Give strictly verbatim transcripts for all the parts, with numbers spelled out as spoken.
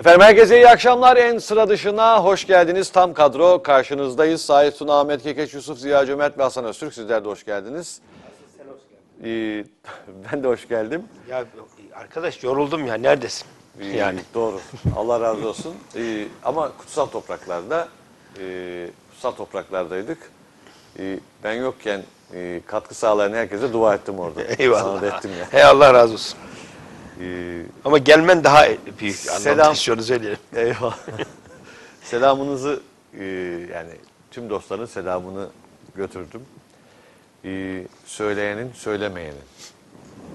Efendim herkese iyi akşamlar. En sıra dışına hoş geldiniz. Tam kadro karşınızdayız. Sait Tuna, Ahmet Kekeç, Yusuf Ziya Cömert ve Hasan Öztürk. Sizler de hoş geldiniz. Sen hoş geldin. Ee, ben de hoş geldim. Ya arkadaş yoruldum ya, neredesin? Ee, Yani. Doğru. Allah razı olsun. Ee, ama kutsal topraklarda, e, kutsal topraklardaydık. Ee, ben yokken e, katkı sağlayan herkese dua ettim orada. Eyvallah. Sana da ettim ya. Hey, Allah razı olsun. Ee, Ama gelmen daha büyük Selam. anlam taşıyor, söyleyelim. Eyvallah. Selamınızı e, yani tüm dostların selamını götürdüm. E, söyleyenin, söylemeyenin. E,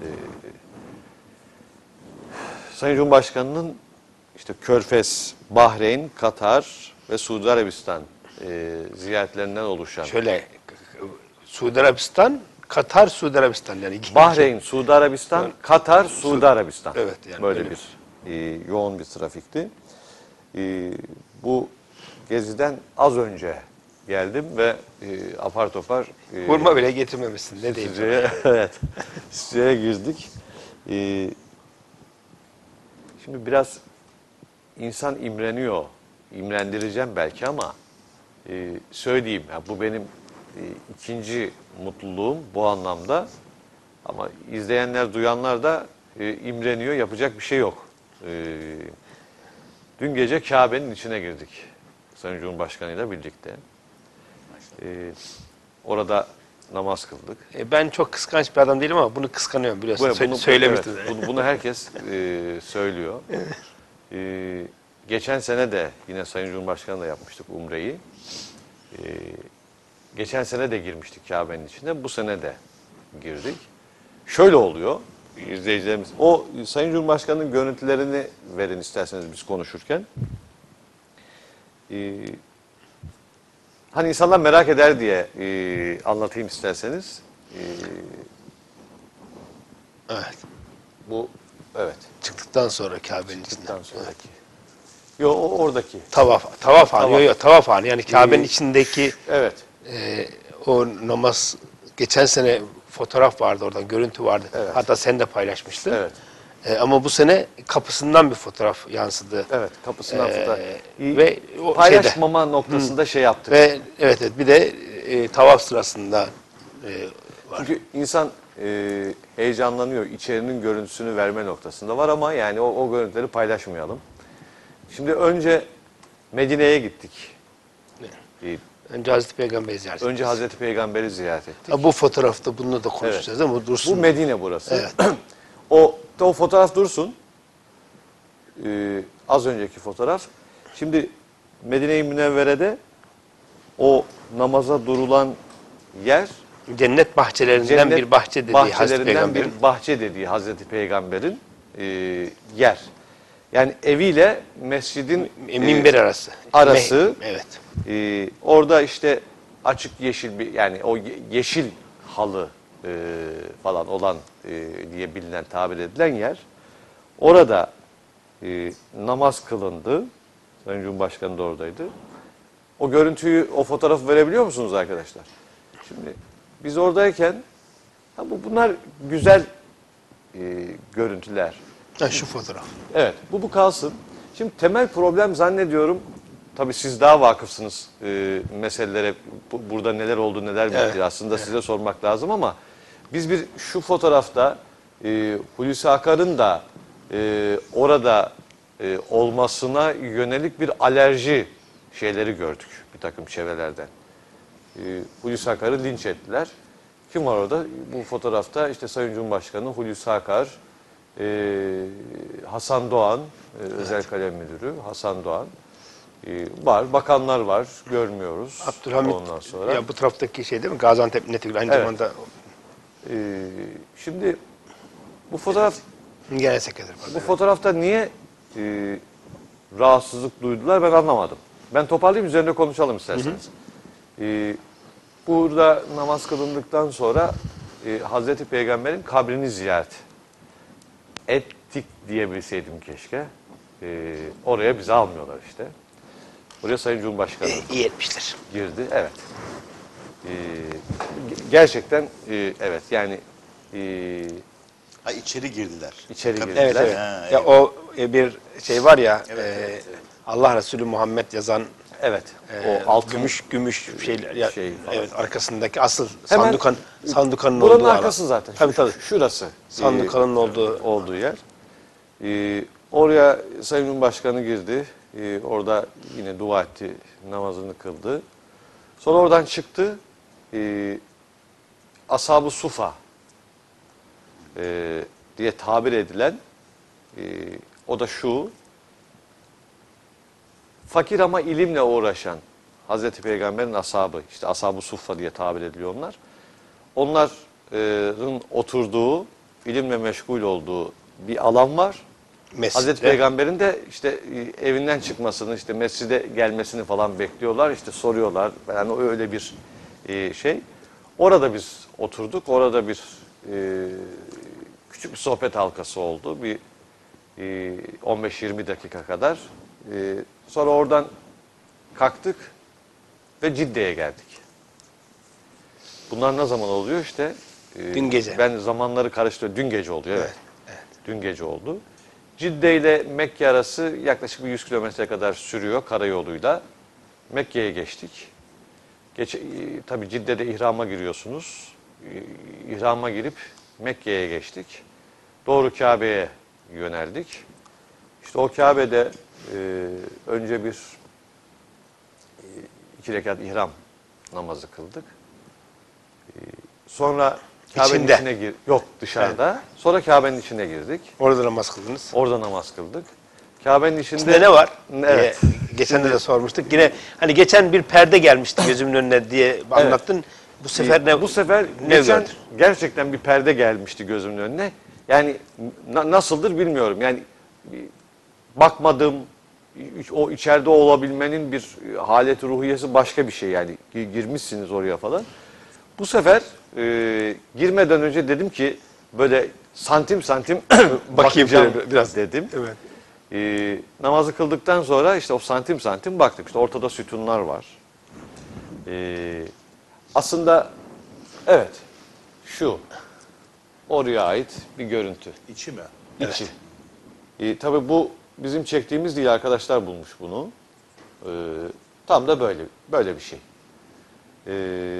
Sayın Cumhurbaşkanı'nın işte Körfez, Bahreyn, Katar ve Suudi Arabistan e, ziyaretlerinden oluşan. Şöyle, Suudi Arabistan, Katar, Suudi Arabistan yani. iki Bahreyn, Suudi Arabistan, Evet. Katar, Suudi Arabistan. Evet, yani böyle öyle. bir e, yoğun bir trafikti. E, bu geziden az önce geldim ve e, apar topar e, Hurma bile getirmemişsin, ne diyeyim. stüdyoya, evet, stüdyoya girdik. E, şimdi biraz insan imreniyor, imrendireceğim belki ama e, söyleyeyim. Ya, bu benim e, ikinci mutluluğum bu anlamda. Ama izleyenler, duyanlar da e, imreniyor, yapacak bir şey yok. E, dün gece Kabe'nin içine girdik. Sayın Cumhurbaşkanı ile birlikte. E, orada namaz kıldık. E, ben çok kıskanç bir adam değilim ama bunu kıskanıyorum, biliyorsun. Bu- Sö- bunu- Söylemiştin. evet, bunu, bunu herkes e, söylüyor. E, geçen sene de yine Sayın Cumhurbaşkanı da yapmıştık Umre'yi. E, geçen sene de girmiştik Kabe'nin içine. Bu sene de girdik. Şöyle oluyor izleyicilerimiz. O Sayın Cumhurbaşkanı'nın görüntülerini verin isterseniz biz konuşurken. Ee, hani insanlar merak eder diye e, anlatayım isterseniz. Ee, Evet. bu evet. Çıktıktan sonra Kabe'nin Çıktıktan içinden. sonraki. Yo o oradaki. Tavaf, tavaf anı, Tavaf. yok yok, tavaf anı. Yani Kabe'nin Ee, içindeki Evet. e, o namaz, geçen sene fotoğraf vardı oradan, görüntü vardı. Evet. Hatta sen de paylaşmıştın. Evet. E, ama bu sene kapısından bir fotoğraf yansıdı. Evet. Kapısından Ee, tutar. ve o paylaşmama noktasında şey yaptık. Ve evet, evet bir de e, tavaf sırasında e, var. Çünkü insan e, heyecanlanıyor. İçerinin görüntüsünü verme noktasında var ama yani o, o görüntüleri paylaşmayalım. Şimdi önce Medine'ye gittik. E, Önce Hazreti Peygamber'i ziyaret önce ettik. Hazreti Peygamber'i ziyaret ettik. Ha, bu fotoğrafta bunu da konuşacağız değil mi? Bu dursun. Bu Medine burası. Evet. o, o fotoğraf dursun. Ee, az önceki fotoğraf. Şimdi Medine-i Münevvere'de o namaza durulan yer Cennet bahçelerinden cennet bir bahçe dediği Hazreti bahçelerinden Peygamber'in. bir bahçe dediği Hazreti Peygamber'in e, yer. Yani eviyle mescidin E, minber e, arası. arası. Me- evet. Ee, orada işte açık yeşil bir yani o ye- yeşil halı e, falan olan e, diye bilinen tabir edilen yer. Orada e, namaz kılındı. Sayın Cumhurbaşkanı da oradaydı. O görüntüyü, o fotoğrafı verebiliyor musunuz arkadaşlar? Şimdi biz oradayken ha bu bunlar güzel e, görüntüler. Ha, şu fotoğraf. Evet, bu bu kalsın. Şimdi temel problem zannediyorum, tabii siz daha vakıfsınız e, meselelere, bu, burada neler oldu, neler bitti Evet, aslında evet. Size sormak lazım ama biz bir şu fotoğrafta e, Hulusi Akar'ın da e, orada e, olmasına yönelik bir alerji şeyleri gördük bir takım çevrelerden. E, Hulusi Akar'ı linç ettiler. Kim var orada? Bu fotoğrafta işte Sayın Cumhurbaşkanı, Hulusi Akar, Ee, Hasan Doğan, e, Özel Kalem Müdürü Hasan Doğan ee, var. Bakanlar var. Görmüyoruz. Abdülhamit. Ondan sonra. Ya bu taraftaki şey değil mi? Gaziantep Milletvekili aynı Evet. zamanda Ee, şimdi bu fotoğraf genel sekreter. bu fotoğrafta niye e, rahatsızlık duydular ben anlamadım. Ben toparlayayım üzerine konuşalım isterseniz. Ee, burada namaz kılındıktan sonra e, Hazreti Peygamber'in kabrini ziyaret ettik diyebilseydim keşke. Ee, oraya bizi almıyorlar işte. Oraya Sayın Cumhurbaşkanı E, iyi etmişler. girdi. Evet. Ee, gerçekten e, evet yani e, Ha içeri girdiler. İçeri Tabii. girdiler. Evet, evet. Ha, Ya eyvallah. o e, bir şey var ya, Evet, e, evet, evet. Allah Resulü Muhammed yazan Evet. e, o altın gümüş gümüş şeyler ya, şey falan. evet, arkasındaki asıl Hemen sandukan sandukanın buranın olduğu arkası alan. zaten. Tabii Şu- tabii. şu- Şurası. Sandukanın Ee, olduğu. olduğu yer. Ee, oraya Sayın Cumhurbaşkanı girdi. Ee, orada yine dua etti, namazını kıldı. Sonra oradan çıktı. Ee, Ashab-ı Sufa e, diye tabir edilen e, o da şu: fakir ama ilimle uğraşan Hazreti Peygamber'in ashabı, işte Ashab-ı Suffa diye tabir ediliyor onlar. Onların oturduğu, ilimle meşgul olduğu bir alan var. Mescitte. Hazreti Peygamber'in de işte e, evinden çıkmasını, işte mescide gelmesini falan bekliyorlar. İşte soruyorlar. Yani öyle bir e, şey. Orada biz oturduk. Orada bir e, küçük bir sohbet halkası oldu. Bir e, on beş yirmi dakika kadar. E, sonra oradan kalktık ve Cidde'ye geldik. Bunlar ne zaman oluyor işte? e, Dün gece. Ben zamanları karıştırıyorum. Dün gece oluyor, evet. Evet, evet. Dün gece oldu. Cidde ile Mekke arası yaklaşık bir yüz kilometre kadar sürüyor karayoluyla. Mekke'ye geçtik. Geç, e, tabii Cidde'de ihrama giriyorsunuz. E, İhrama girip Mekke'ye geçtik. Doğru Kabe'ye yöneldik. İşte o Kabe'de e, önce bir e, iki rekat ihram namazı kıldık. E, sonra Kabe'nin İçinde. içine gir, yok dışarıda. Sonra Kabe'nin içine girdik. Orada namaz kıldınız. Orada namaz kıldık. Kabe'nin içinde İçinde ne var? Evet. Diye, geçen de, de sormuştuk. Yine hani geçen bir perde gelmişti gözümün önüne diye anlattın. Bu sefer ne? Bu sefer ne geçen gördün? gerçekten bir perde gelmişti gözümün önüne. Yani na- nasıldır bilmiyorum. Yani e, bakmadım, o içeride olabilmenin bir halet ruhiyesi başka bir şey yani. Gi- Girmişsiniz oraya falan. Bu sefer e, girmeden önce dedim ki böyle santim santim bakacağım böyle biraz. dedim. Evet. E, namazı kıldıktan sonra işte o santim santim baktık. İşte ortada sütunlar var. E, aslında evet şu oraya ait bir görüntü. İçi mi? İçi. E, tabii bu bizim çektiğimiz değil, arkadaşlar bulmuş bunu. E, tam da böyle böyle bir şey. E,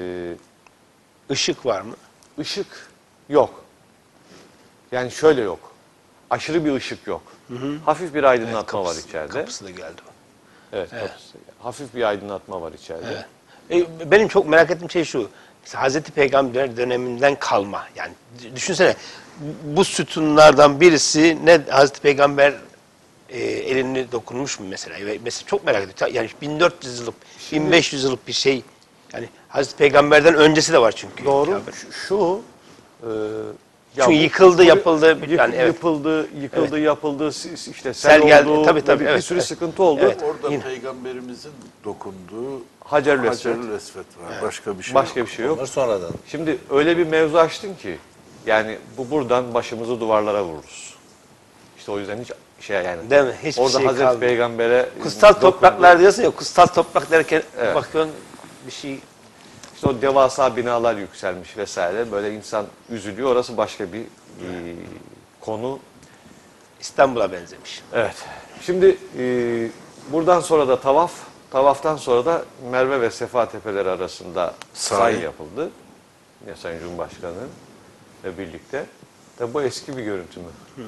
Işık var mı? ışık yok. Yani şöyle yok. Aşırı bir ışık yok. Hafif bir aydınlatma var içeride. Kapısı da geldi. Evet, kapısı. Hafif bir aydınlatma var içeride. Evet. E, benim çok merak ettiğim şey şu. Mesela Hazreti Peygamber döneminden kalma. Yani düşünsene bu sütunlardan birisi ne Hazreti Peygamber e, elini dokunmuş mu mesela? Ve mesela çok merak ediyorum. Yani bin dört yüz yıllık, bin beş yüz yıllık bir şey. Yani Hazreti Peygamberden öncesi de var çünkü. Doğru. Kabe. Şu, şu e, ya Çünkü bu- yıkıldı, bu- yapıldı. yık- Yani evet. Yıkıldı, yıkıldı, yapıldı. si- işte sel, Sel geldi. oldu. Tabii, tabii, bir, bir evet, sürü evet. sıkıntı oldu. Evet. Orada Yine. peygamberimizin dokunduğu Hacerül Esved. Hacerül Esved var. Başka bir şey Başka yok. bir şey yok. Onlar sonradan. Şimdi öyle bir mevzu açtın ki yani bu buradan başımızı duvarlara vururuz. İşte o yüzden hiç şey yani. Değil mi? Hiçbir orada şey Hazreti kalmıyor. Peygamber'e Kutsal dokundu. topraklar diyorsun ya, kutsal toprak derken Evet. bakıyorsun bir şey. İşte o devasa binalar yükselmiş vesaire. Böyle insan üzülüyor. Orası başka bir e, konu. İstanbul'a benzemiş. Evet. Şimdi e, buradan sonra da tavaf, tavaftan sonra da Merve ve Sefa tepeleri arasında say Say. yapıldı. Yine Sayın Cumhurbaşkanı ve birlikte. Tabi bu eski bir görüntü mü?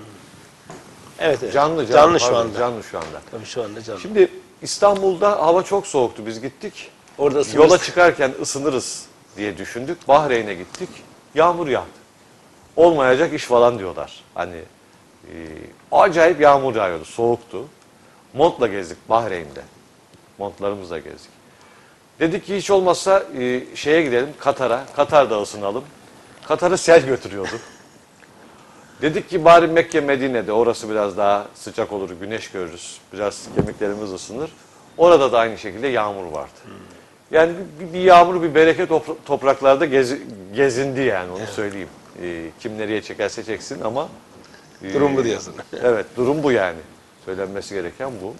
Evet, evet. Canlı, canlı, Canlı şu pardon, anda. Canlı şu anda. Tabii şu anda canlı. Şimdi İstanbul'da hava çok soğuktu. Biz gittik. Orada Yola ısınırız. çıkarken ısınırız diye düşündük. Bahreyn'e gittik. Yağmur yağdı. Olmayacak iş falan diyorlar. Hani e, acayip yağmur yağıyordu. Soğuktu. Montla gezdik Bahreyn'de. Montlarımızla gezdik. Dedik ki hiç olmazsa e, şeye gidelim Katar'a. Katar'da ısınalım. Katar'ı sel götürüyordu. Dedik ki bari Mekke, Medine'de, orası biraz daha sıcak olur, güneş görürüz, biraz kemiklerimiz ısınır. Orada da aynı şekilde yağmur vardı. Yani bir, bir yağmur, bir bereket topra- topraklarda gezi- gezindi yani, onu söyleyeyim. Ee, kim nereye çekerse çeksin ama... e, Durum bu diyorsun. Evet, durum bu yani. Söylenmesi gereken bu.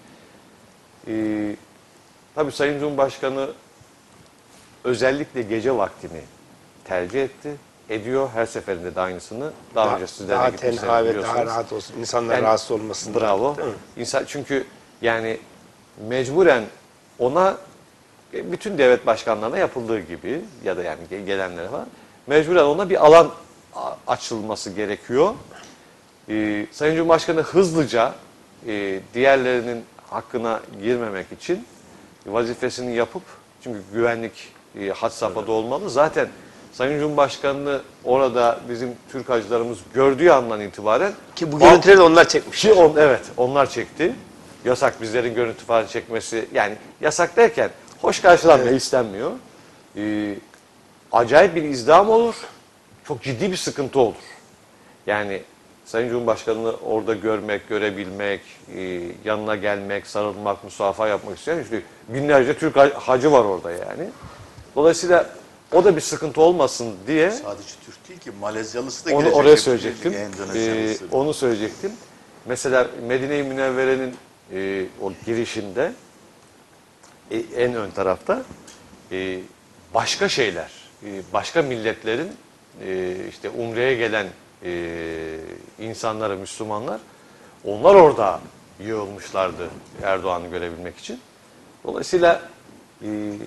Ee, tabii Sayın Cumhurbaşkanı özellikle gece vaktini tercih etti. ediyor. Her seferinde de aynısını. Daha, Daha, önce sizlerle daha gitmişseniz tenha ve biliyorsunuz. daha rahat olsun. İnsanlar Yani, rahatsız olmasın. Bravo. Değil mi? İnsan, çünkü yani mecburen ona bütün devlet başkanlarına yapıldığı gibi ya da yani gelenlere var. Mecburen ona bir alan açılması gerekiyor. Ee, Sayın Cumhurbaşkanı hızlıca e, diğerlerinin hakkına girmemek için vazifesini yapıp, çünkü güvenlik e, had safhada olmalı. Zaten Sayın Cumhurbaşkanı'nı orada bizim Türk hacılarımız gördüğü andan itibaren Ki bu görüntüleri de onlar çekmiş. ki on, evet onlar çekti. Yasak bizlerin görüntü falan çekmesi, yani yasak derken hoş karşılanmıyor, Evet. istenmiyor. Ee, acayip bir izdiham olur. Çok ciddi bir sıkıntı olur. Yani Sayın Cumhurbaşkanı'nı orada görmek, görebilmek, e, yanına gelmek, sarılmak, musafaha yapmak isteyen işte binlerce Türk hacı var orada yani. Dolayısıyla o da bir sıkıntı olmasın diye Sadece Türk değil ki Malezyalısı da onu gelecek. oraya söyleyecektim. Endonezyalısı. Ee, onu söyleyecektim. Mesela Medine-i Münevvere'nin e, o girişinde e, en ön tarafta e, başka şeyler, e, başka milletlerin e, işte Umre'ye gelen e, insanları, Müslümanlar, onlar orada yığılmışlardı Erdoğan'ı görebilmek için. Dolayısıyla e,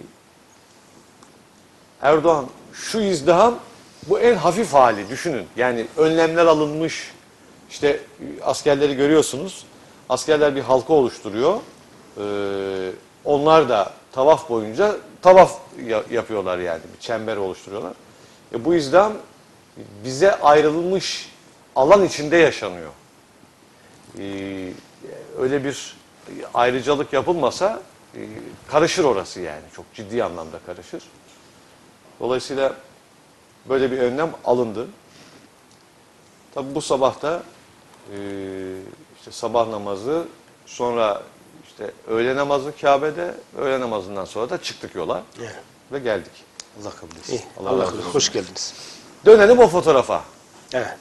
Erdoğan, şu izdiham bu en hafif hali, düşünün. Yani önlemler alınmış, işte askerleri görüyorsunuz. Askerler bir halka oluşturuyor. Ee, onlar da tavaf boyunca tavaf ya- yapıyorlar yani. Bir çember oluşturuyorlar. E, bu izdiham bize ayrılmış alan içinde yaşanıyor. Ee, öyle bir ayrıcalık yapılmasa e, karışır orası yani. Çok ciddi anlamda karışır. Dolayısıyla böyle bir önlem alındı. Tabi bu sabah da e, işte sabah namazı, sonra işte öğle namazı Kabe'de, öğle namazından sonra da çıktık yola Evet. ve geldik. Allah kabul etsin. İyi. Allah Allah, razı razı olsun. Hoş geldiniz. Dönelim o fotoğrafa. Evet.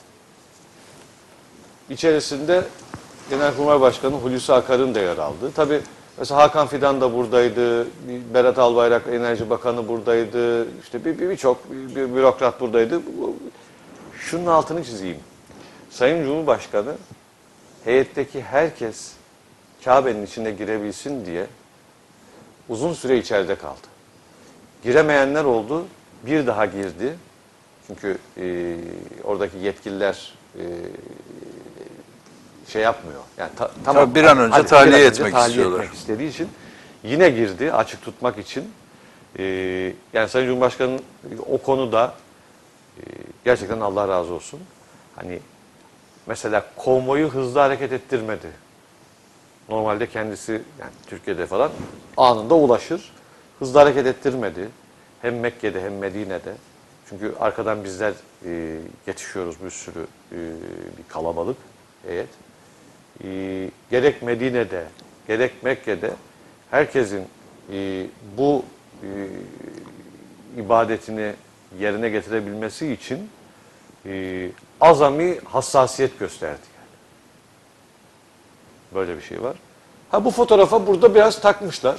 İçerisinde Genelkurmay Başkanı Hulusi Akar'ın da yer aldığı. Tabi mesela Hakan Fidan da buradaydı, Berat Albayrak Enerji Bakanı buradaydı, işte bir birçok bir, bir bürokrat buradaydı. Şunun altını çizeyim. Sayın Cumhurbaşkanı heyetteki herkes Kabe'nin içine girebilsin diye uzun süre içeride kaldı. Giremeyenler oldu, bir daha girdi. Çünkü e, oradaki yetkililer e, şey yapmıyor. Yani ta, tamam. Tabii bir an önce hadi, tahliye bir an önce etmek tahliye istiyorlar. etmek istediği için yine girdi açık tutmak için. E, yani Sayın Cumhurbaşkanı'nın o konuda e, gerçekten Allah razı olsun. Hani mesela konvoyu hızlı hareket ettirmedi. Normalde kendisi yani Türkiye'de falan anında ulaşır. Hızlı hareket ettirmedi. Hem Mekke'de hem Medine'de. Çünkü arkadan bizler e, yetişiyoruz, bir sürü e, bir kalabalık heyet. E, gerek Medine'de, gerek Mekke'de herkesin e, bu e, ibadetini yerine getirebilmesi için e, azami hassasiyet gösterdi. Yani. Böyle bir şey var. Ha bu fotoğrafa burada biraz takmışlar.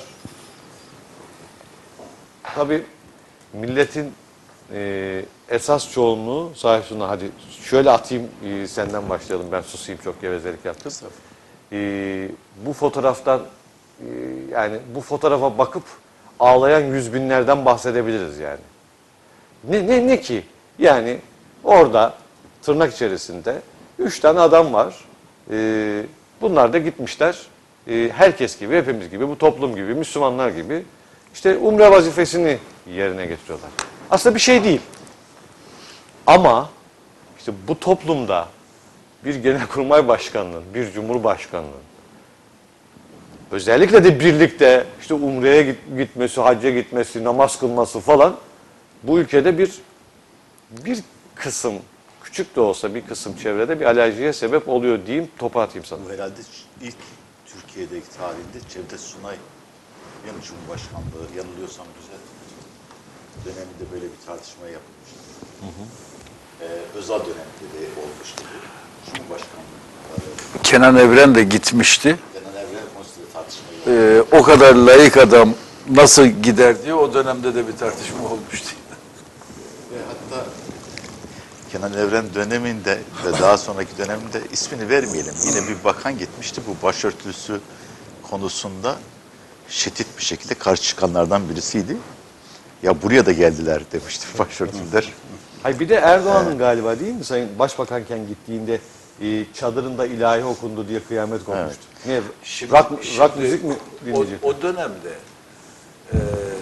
Tabii milletin e, esas çoğunluğu sahip şuna, hadi şöyle atayım e, senden başlayalım, ben susayım, çok gevezelik yaptım. E, bu fotoğraftan e, yani bu fotoğrafa bakıp ağlayan yüz binlerden bahsedebiliriz yani. Ne, ne, ne ki? Yani orada tırnak içerisinde üç tane adam var. E, bunlar da gitmişler. E, herkes gibi, hepimiz gibi, bu toplum gibi, Müslümanlar gibi işte umre vazifesini yerine getiriyorlar. Aslında bir şey değil. Ama işte bu toplumda bir genelkurmay başkanının, bir cumhurbaşkanının özellikle de birlikte işte umreye git, gitmesi, hacca gitmesi, namaz kılması falan bu ülkede bir bir kısım, küçük de olsa bir kısım çevrede bir alerjiye sebep oluyor diyeyim, topu atayım sana. Bu herhalde ilk Türkiye'deki tarihinde Cevdet Sunay yanı Cumhurbaşkanlığı, yanılıyorsam güzel döneminde böyle bir tartışma yapılmıştı. Hı hı. Ee, Özal döneminde de olmuştu bu Cumhurbaşkanlığı. Kenan Evren de gitmişti. Kenan Evren konusunda tartışma yapılmıştı. Ee, o kadar layık adam nasıl gider diye o dönemde de bir tartışma olmuştu. Ve hatta Kenan Evren döneminde ve daha sonraki döneminde ismini vermeyelim. Yine bir bakan gitmişti bu başörtüsü konusunda şiddet bir şekilde karşı çıkanlardan birisiydi. Ya buraya da geldiler demişti başörtüler. Hayır, bir de Erdoğan'ın galiba değil mi Sayın Başbakanken gittiğinde e, çadırında ilahi okundu diye kıyamet kopmuştu. Niye? Şimdi- rock, rock şimdi müzik mi O, dinleyecek? o dönemde e,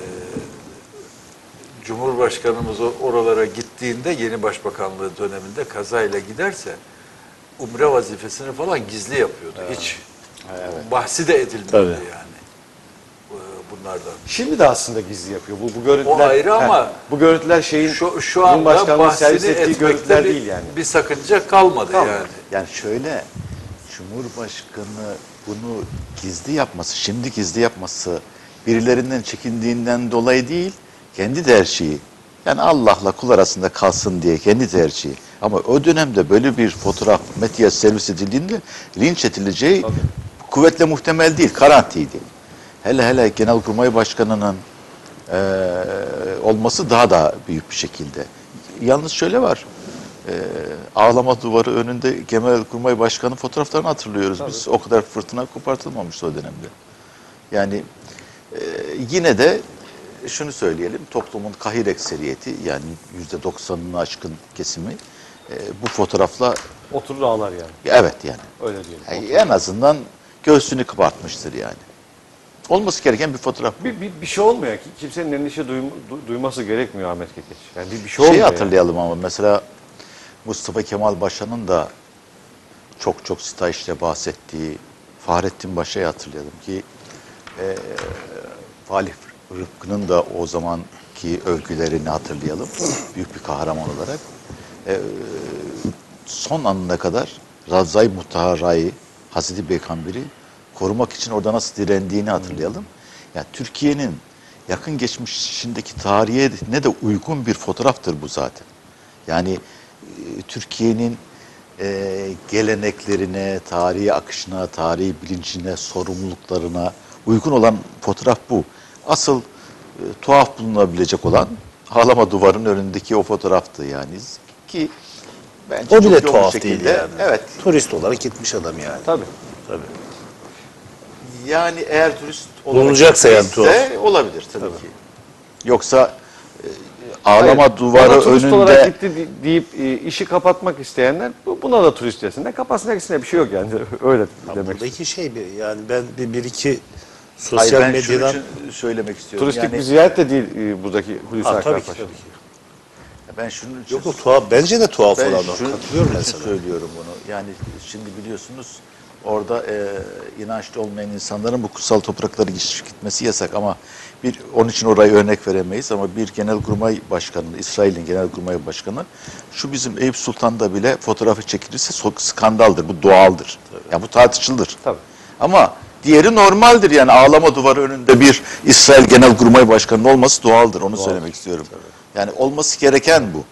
Cumhurbaşkanımız o- oralara gittiğinde yeni başbakanlığı döneminde kazayla giderse umre vazifesini falan gizli yapıyordu. Hiç bahsi de edilmiyordu Tabii. yani e, bunlardan. Şimdi de aslında gizli yapıyor. Bu, bu görüntüler, O ayrı ama bu görüntüler şeyin Şu, şu anda Cumhurbaşkanlığı'nın servis bahsini ettiği etmekte görüntüler bir, değil yani. bir sakınca kalmadı, Kalmadı. yani. Yani şöyle, Cumhurbaşkanı bunu gizli yapması, şimdi gizli yapması birilerinden çekindiğinden dolayı değil, kendi tercihi. Yani Allah'la kul arasında kalsın diye kendi tercihi. Ama o dönemde böyle bir fotoğraf medyaya servis edildiğinde linç edileceği Tabii. kuvvetle muhtemel değil, garantiydi. Hele hele Genelkurmay Başkanı'nın eee, olması daha da büyük bir şekilde. Yalnız şöyle var. Ee, ağlama duvarı önünde Genelkurmay Başkanı fotoğraflarını hatırlıyoruz. Biz o kadar fırtına kopartılmamıştı o dönemde. Yani e, yine de şunu söyleyelim, toplumun kahir ekseriyeti yani yüzde doksanını aşkın kesimi e, bu fotoğrafla Oturur ağlar yani. evet yani, Öyle diyelim. yani en azından göğsünü kabartmıştır yani. Olması gereken bir fotoğraf. Bir, bir, bir şey olmuyor ki. Kimsenin endişe duyum- du- duyması gerekmiyor Ahmet Kekeç. Yani bir, bir şey Şeyi olmuyor. yani. hatırlayalım ama mesela Mustafa Kemal Paşa'nın da çok çok stajda bahsettiği Fahrettin Paşa'yı hatırlayalım ki e, Falih Rıfkı'nın da o zamanki övgülerini hatırlayalım. Büyük bir kahraman olarak. E, son anına kadar Ravza-i Mutaharra'yı, Hazreti Peygamber'i korumak için orada nasıl direndiğini hatırlayalım. Yani Türkiye'nin yakın geçmişindeki tarihe ne de uygun bir fotoğraftır bu zaten. Yani e, Türkiye'nin e, geleneklerine, tarihi akışına, tarihi bilincine, sorumluluklarına uygun olan fotoğraf bu. Asıl e, tuhaf bulunabilecek olan ağlama duvarın önündeki o fotoğraftı yani. Ki bence O çok bile yoğun tuhaf şekilde- değil yani. Evet. Turist olarak gitmiş adam yani. Tabii. Tabii. Yani eğer turist olarak Bulunacaksa yani gitmişse olabilir tabii, ki. Yoksa e, ağlama Hayır, duvarı ona turist olarak önünde gitti di- deyip e, işi kapatmak isteyenler bu- buna da turist desinler. Kapatsın ikisine bir şey yok yani. Öyle demek. Buradaki şey bir yani ben bir, bir iki Hayır, sosyal ben şunun medyadan için söylemek istiyorum. Turistik yani, bir ziyaret de değil e, buradaki Hulusi ha, Akar tabii ki Paşa. tabii ki. ben şunun için Yok o tuhaf bence de tuhaf ben olan o. şunun Katılıyorum ben için sana. söylüyorum bunu. Yani şimdi biliyorsunuz orada e, inançlı olmayan insanların bu kutsal topraklara geçip gitmesi yasak ama bir onun için orayı örnek veremeyiz ama bir Genelkurmay Başkanı, İsrail'in Genelkurmay Başkanı şu bizim Eyüp Sultan'da bile fotoğrafı çekilirse çok skandaldır. Bu doğaldır. Yani bu tartışılır. Tabii. Ama diğeri normaldir yani ağlama duvarı önünde bir İsrail Genelkurmay Başkanı'nın olması doğaldır. Onu söylemek istiyorum. Yani olması gereken bu.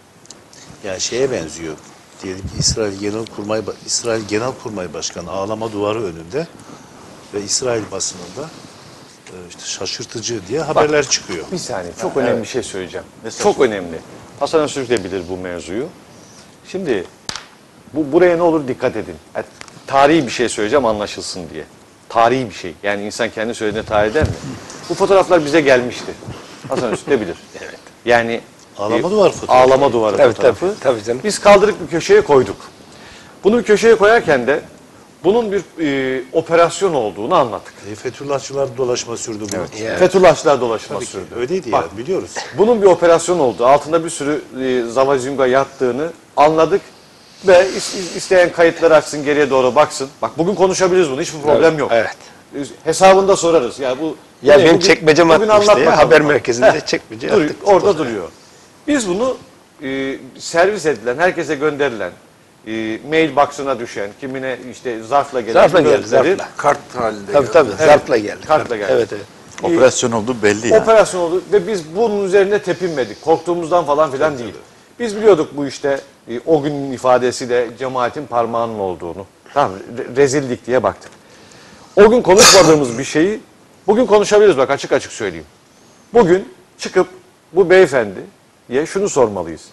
Yani şeye benziyor. Diyelim ki İsrail Genelkurmay Ba- İsrail Genelkurmay Başkanı ağlama duvarı önünde ve İsrail basınında e, işte şaşırtıcı diye haberler çıkıyor. Bir saniye. Çok önemli bir şey söyleyeceğim. Mesela çok söyle. önemli. Hasan Öztürk de bilir bu mevzuyu. Şimdi bu buraya ne olur dikkat edin. Yani tarihi bir şey söyleyeceğim anlaşılsın diye. Tarihi bir şey. Yani insan kendi söylediğine tarih eder mi? Bu fotoğraflar bize gelmişti. Hasan Öztürk de bilir. Evet. Yani Ağlama e, duvar fotoğrafı. Ağlama duvarı Tabii, fotoğrafı. tabii, tabii canım. Biz kaldırıp bir köşeye koyduk. Bunu bir köşeye koyarken de bunun bir e, operasyon olduğunu anlattık. E, Fethullahçılar dolaşma sürdü bu. Evet. Fethullahçılar dolaşma Tabii ki. sürdü. Öyleydi Bak, ya biliyoruz. bunun bir operasyon oldu. Altında bir sürü e, zavazunga yattığını anladık. Ve is- is- isteyen kayıtları açsın, geriye doğru baksın. Bak bugün konuşabiliriz bunu. Hiçbir problem yok. Evet. E, Hesabında sorarız. Yani bu Ya ne, benim bugün- çekmecem bugün atmıştı ya, anlatmak haber lazım. merkezinde Heh, çekmece duruyor, attık. orada duruyor. Biz bunu e, servis edilen, herkese gönderilen, e, mail box'ına düşen, kimine işte zarfla gelen Zarfla geldi, görüntüleri- zarfla. Kart halinde. Tabii tabii Evet. zarfla geldi. Kartla geldi. Evet evet. Operasyon olduğu belli yani. Operasyon oldu ve biz bunun üzerine tepinmedik. Korktuğumuzdan falan filan değil. Biz biliyorduk bu işte e, o günün ifadesiyle cemaatin parmağının olduğunu. Tamam re- rezildik diye baktık. O gün konuşmadığımız bir şeyi bugün konuşabiliriz bak açık açık söyleyeyim. Bugün çıkıp bu beyefendiye şunu sormalıyız.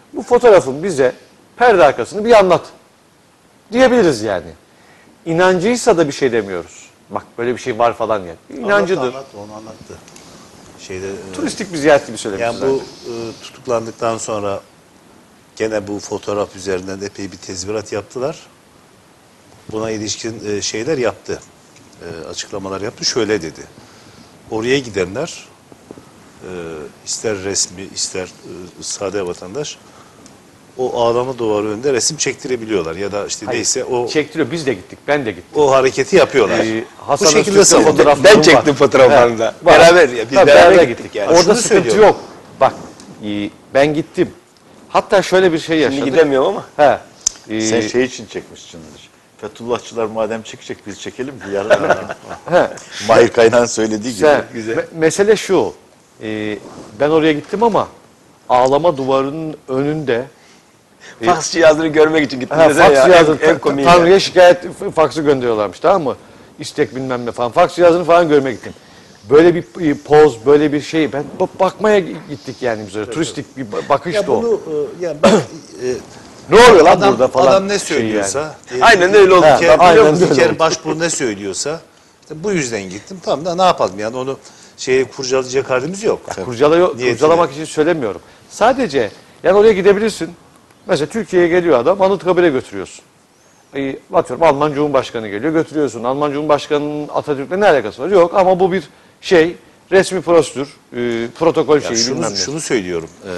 Bu fotoğrafın bize perde arkasını bir anlat diyebiliriz yani. İnancıysa da bir şey demiyoruz. Bak böyle bir şey var falan yani. İnancıdır. Anlattı, anlattı, onu anlattı. Şeyde, e, Turistik bir ziyaret gibi söylemiş yani zaten. bu e, tutuklandıktan sonra gene bu fotoğraf üzerinden epey bir tezvirat yaptılar. Buna ilişkin e, şeyler yaptı. E, açıklamalar yaptı. Şöyle dedi. Oraya gidenler e, ister resmi ister e, sade vatandaş o ağlama duvarı önünde resim çektirebiliyorlar. Ya da işte Hayır, neyse o çektiriyor. Biz de gittik. Ben de gittim. o hareketi yapıyorlar. Ee, Bu Hasan şekilde Öztürk'te savundu. fotoğraflarım Ben var. çektim fotoğraflarını da. Var. Beraber ya. Biz Tabii beraber, beraber gittik, gittik. yani. Orada Şunu sıkıntı söylüyorum. yok. Bak e, ben gittim. Hatta şöyle bir şey yaşadık. Şimdi gidemiyorum ama. He. e, Sen şey için çekmişsindir. Fethullahçılar madem çekecek biz çekelim ki yarın. he. Mahir Kaynağ'ın söylediği gibi. Sen, me- mesele şu. e, ben oraya gittim ama ağlama duvarının önünde Faks cihazını görmek için gittim Ha, desene faks ya. cihazı, En, en komiği. Tanrı'ya şikayet f- faksı gönderiyorlarmış, tamam mı? İstek bilmem ne falan. Faks cihazını falan görmek gittim. Böyle bir e, poz, böyle bir şey. Ben b- bakmaya gittik yani biz öyle. Turistik bir ba- bakıştı Ya bunu o. e, yani ben e, Ne oluyor lan adam, burada falan? adam ne şey söylüyorsa, diyelim Aynen ki öyle oldu. İlker, Ha, aynen İlker öyle oldu. Başbuğ ne söylüyorsa işte bu yüzden gittim. Tamam da ne yapalım yani onu şeye kurcalayacak halimiz yok. Kurcala, Niyetiyle. kurcalamak için söylemiyorum. Sadece yani oraya gidebilirsin. Mesela Türkiye'ye geliyor adam, Anıtkabir'e götürüyorsun. E, atıyorum Alman Cumhurbaşkanı geliyor, götürüyorsun. Alman Cumhurbaşkanı'nın Atatürk'le ne alakası var? Yok, ama bu bir şey, resmi prosedür, e, protokol Ya şeyi bilmem şunu, ne. şunu söylüyorum. Ee,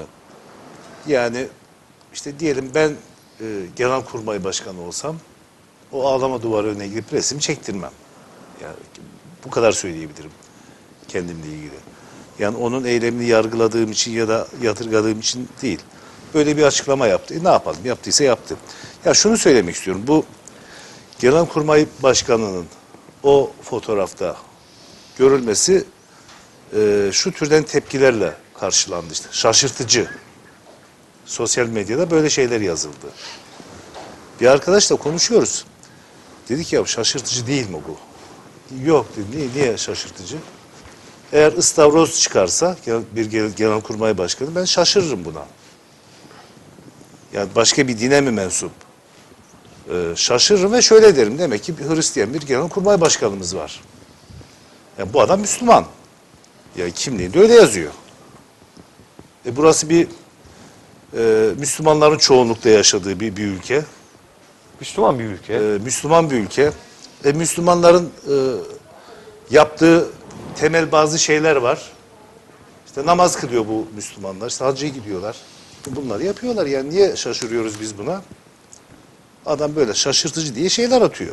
yani işte diyelim ben e, Genelkurmay Başkanı olsam o ağlama duvarı önüne gidip resim çektirmem. Yani bu kadar söyleyebilirim kendimle ilgili. Yani onun eylemini yargıladığım için ya da yadırgadığım için değil. Böyle bir açıklama yaptı. E, ne yapalım? Yaptıysa yaptı. Ya şunu söylemek istiyorum. Bu Genelkurmay Başkanı'nın o fotoğrafta görülmesi e, şu türden tepkilerle karşılandı işte. Şaşırtıcı. Sosyal medyada böyle şeyler yazıldı. Bir arkadaşla konuşuyoruz. Dedi ki ya şaşırtıcı değil mi bu? Yok dedi. Niye, niye şaşırtıcı? Eğer ıstavroz çıkarsa bir genelkurmay başkanı ben şaşırırım buna. Yani başka bir dine mi mensup? Ee, şaşırırım ve şöyle derim. Demek ki bir Hristiyan bir genelkurmay başkanımız var. Yani bu adam Müslüman. Yani kimliğinde öyle yazıyor. E burası bir e, Müslümanların çoğunlukta yaşadığı bir, bir ülke. Müslüman bir ülke. E, Müslüman bir ülke. E, Müslümanların e, yaptığı temel bazı şeyler var. İşte namaz kılıyor bu Müslümanlar. İşte hacca gidiyorlar. Bunları yapıyorlar. Yani niye şaşırıyoruz biz buna? Adam böyle şaşırtıcı diye şeyler atıyor.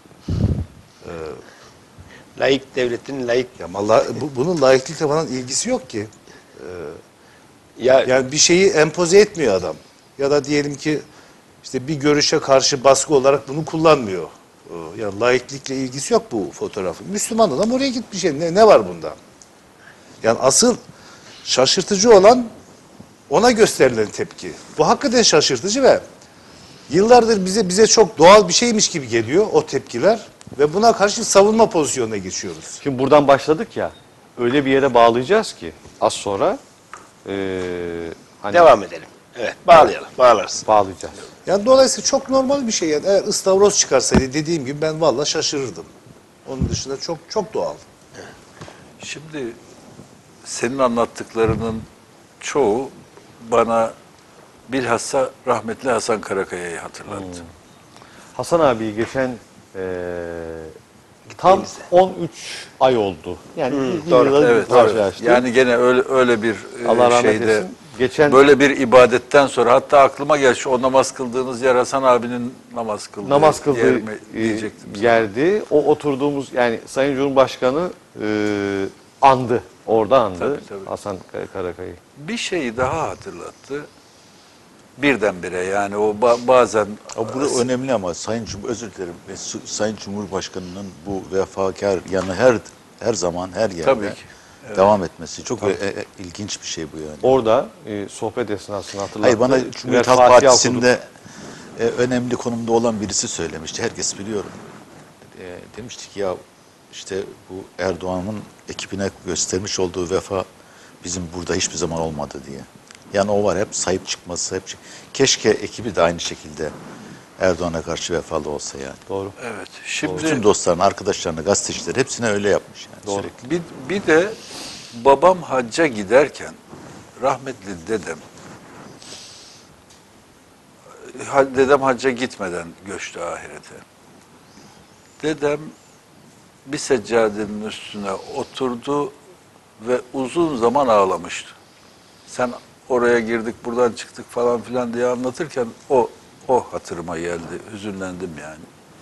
Laik devletin laik. Ya vallahi bu, bunun laiklikle falan ilgisi yok ki. Ya, Yani bir şeyi empoze etmiyor adam. Ya da diyelim ki işte bir görüşe karşı baskı olarak bunu kullanmıyor. Yani laiklikle ilgisi yok bu fotoğrafın. Müslüman adam oraya gitmiş. Ne, ne var bunda? Yani asıl şaşırtıcı olan ona gösterilen tepki. Bu hakikaten şaşırtıcı ve yıllardır bize bize çok doğal bir şeymiş gibi geliyor o tepkiler ve buna karşı savunma pozisyonuna geçiyoruz. Şimdi buradan başladık ya, öyle bir yere bağlayacağız ki az sonra e, hani devam edelim. Evet, bağlayalım. Bağlarız. bağlayacağız. Yani dolayısıyla çok normal bir şey. Yani eğer ıstavroz çıkarsaydı dediğim gibi ben vallahi şaşırırdım. Onun dışında çok çok doğal. Şimdi senin anlattıklarının çoğu bana bilhassa rahmetli Hasan Karakaya'yı hatırlattı. Hasan abi geçen e, tam on üç ay oldu. Yani bir doğru. yıla Evet, karşılaştık. yani gene öyle öyle bir e, Allah rahmet şeyde eylesin. Geçen böyle bir ibadetten sonra hatta aklıma geldi şu o namaz kıldığınız yer Hasan abinin namaz kıldığı namaz yer kıldığı mi e, diyecektim. sana. yerdi. O oturduğumuz yani Sayın Cumhurbaşkanı e, andı. Orada andı Tabii, tabii. Hasan Karakay'ı. Bir şeyi daha hatırlattı. Birdenbire yani o ba- bazen Ama bu önemli ama Sayın Cum özür dilerim. Ve Su- Sayın Cumhurbaşkanı'nın bu vefakar yanı her her zaman her yerde Tabii ki. devam etmesi çok e, e, ilginç bir şey bu yani. Orada e, sohbet esnasında hatırlattı. Hayır bana Birer Cumhuriyet Halk Fatiha Partisi'nde e, önemli konumda olan birisi söylemişti. Herkes biliyor. E, demişti ki ya işte bu Erdoğan'ın ekibine göstermiş olduğu vefa bizim burada hiçbir zaman olmadı diye. Yani o var hep sahip çıkması. Hep çık- Keşke ekibi de aynı şekilde Erdoğan'a karşı vefalı olsa yani. Doğru. Evet. Şimdi Bütün dostlarını, arkadaşlarını, gazetecileri hepsine öyle yapmış yani Doğru. sürekli. bir, bir de babam hacca giderken rahmetli dedem ha- dedem hacca gitmeden göçtü ahirete. Dedem bir seccadenin üstüne oturdu ve uzun zaman ağlamıştı. Sen oraya girdik, buradan çıktık falan filan diye anlatırken o o hatırıma geldi. Hüzünlendim yani.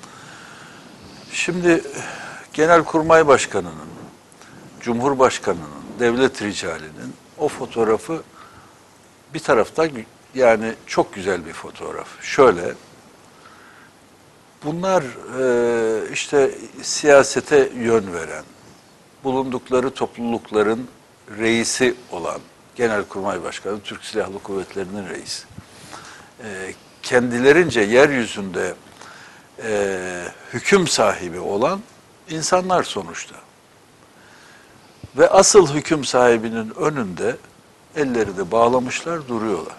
Şimdi Genelkurmay Başkanı'nın, Cumhurbaşkanı'nın, devlet ricalinin o fotoğrafı bir taraftan yani çok güzel bir fotoğraf. Şöyle, bunlar e, işte siyasete yön veren, bulundukları toplulukların reisi olan Genelkurmay Başkanı, Türk Silahlı Kuvvetleri'nin reisi. E, kendilerince yeryüzünde e, hüküm sahibi olan insanlar sonuçta. Ve asıl hüküm sahibinin önünde ellerini bağlamışlar, duruyorlar.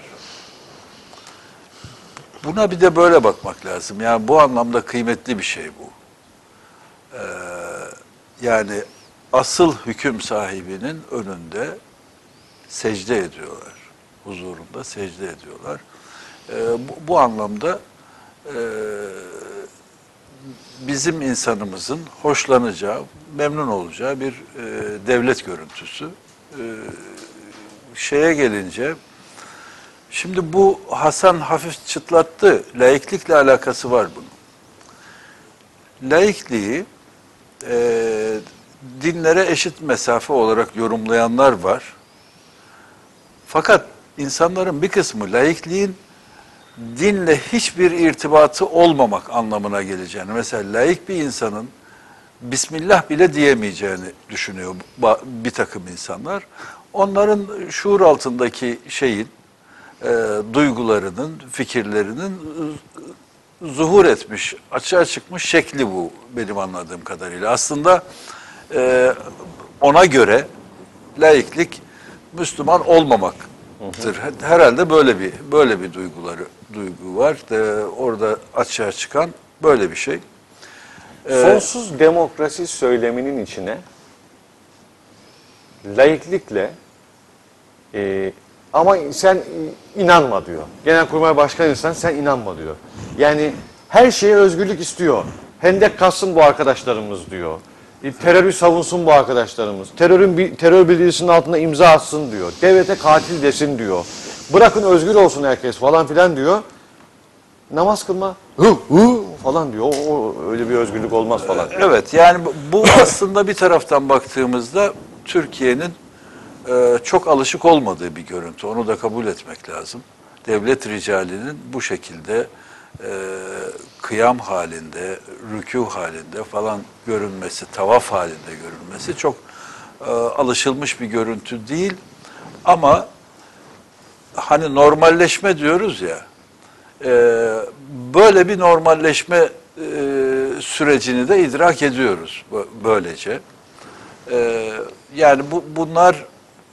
Buna bir de böyle bakmak lazım. Yani bu anlamda kıymetli bir şey bu. Ee, yani asıl hüküm sahibinin önünde secde ediyorlar. Huzurunda secde ediyorlar. Ee, bu, bu anlamda e, bizim insanımızın hoşlanacağı, memnun olacağı bir e, devlet görüntüsü. E, şeye gelince, şimdi bu Hasan hafif çıtlattı, laiklikle alakası var bunun. Laikliği e, dinlere eşit mesafe olarak yorumlayanlar var. Fakat insanların bir kısmı laikliğin dinle hiçbir irtibatı olmamak anlamına geleceğini, mesela laik bir insanın Bismillah bile diyemeyeceğini düşünüyor bir takım insanlar. Onların şuur altındaki şeyin, e, duygularının, fikirlerinin zuhur etmiş, açığa çıkmış şekli bu benim anladığım kadarıyla. Aslında e, ona göre laiklik Müslüman olmamaktır. Herhalde böyle bir böyle bir duyguları duygu var. E, orada açığa çıkan böyle bir şey. E, Sonsuz demokrasi söyleminin içine laiklikle e, ama sen inanma diyor. Genelkurmay Başkanıysan sen inanma diyor. Yani her şeye özgürlük istiyor. Hendek kassın bu arkadaşlarımız diyor. E, terörü savunsun bu arkadaşlarımız. Terörün bir terör bildirisinin altında imza atsın diyor. Devlete katil desin diyor. Bırakın özgür olsun herkes falan filan diyor. Namaz kılma hı hı falan diyor. O, o öyle bir özgürlük olmaz falan. Evet, yani bu- bu aslında bir taraftan baktığımızda Türkiye'nin e, çok alışık olmadığı bir görüntü. Onu da kabul etmek lazım. Devlet ricalinin bu şekilde e, kıyam halinde, rükû halinde falan görünmesi, tavaf halinde görünmesi çok e, alışılmış bir görüntü değil. Ama hani normalleşme diyoruz ya, e, böyle bir normalleşme e, sürecini de idrak ediyoruz bu- böylece. E, yani bu, bunlar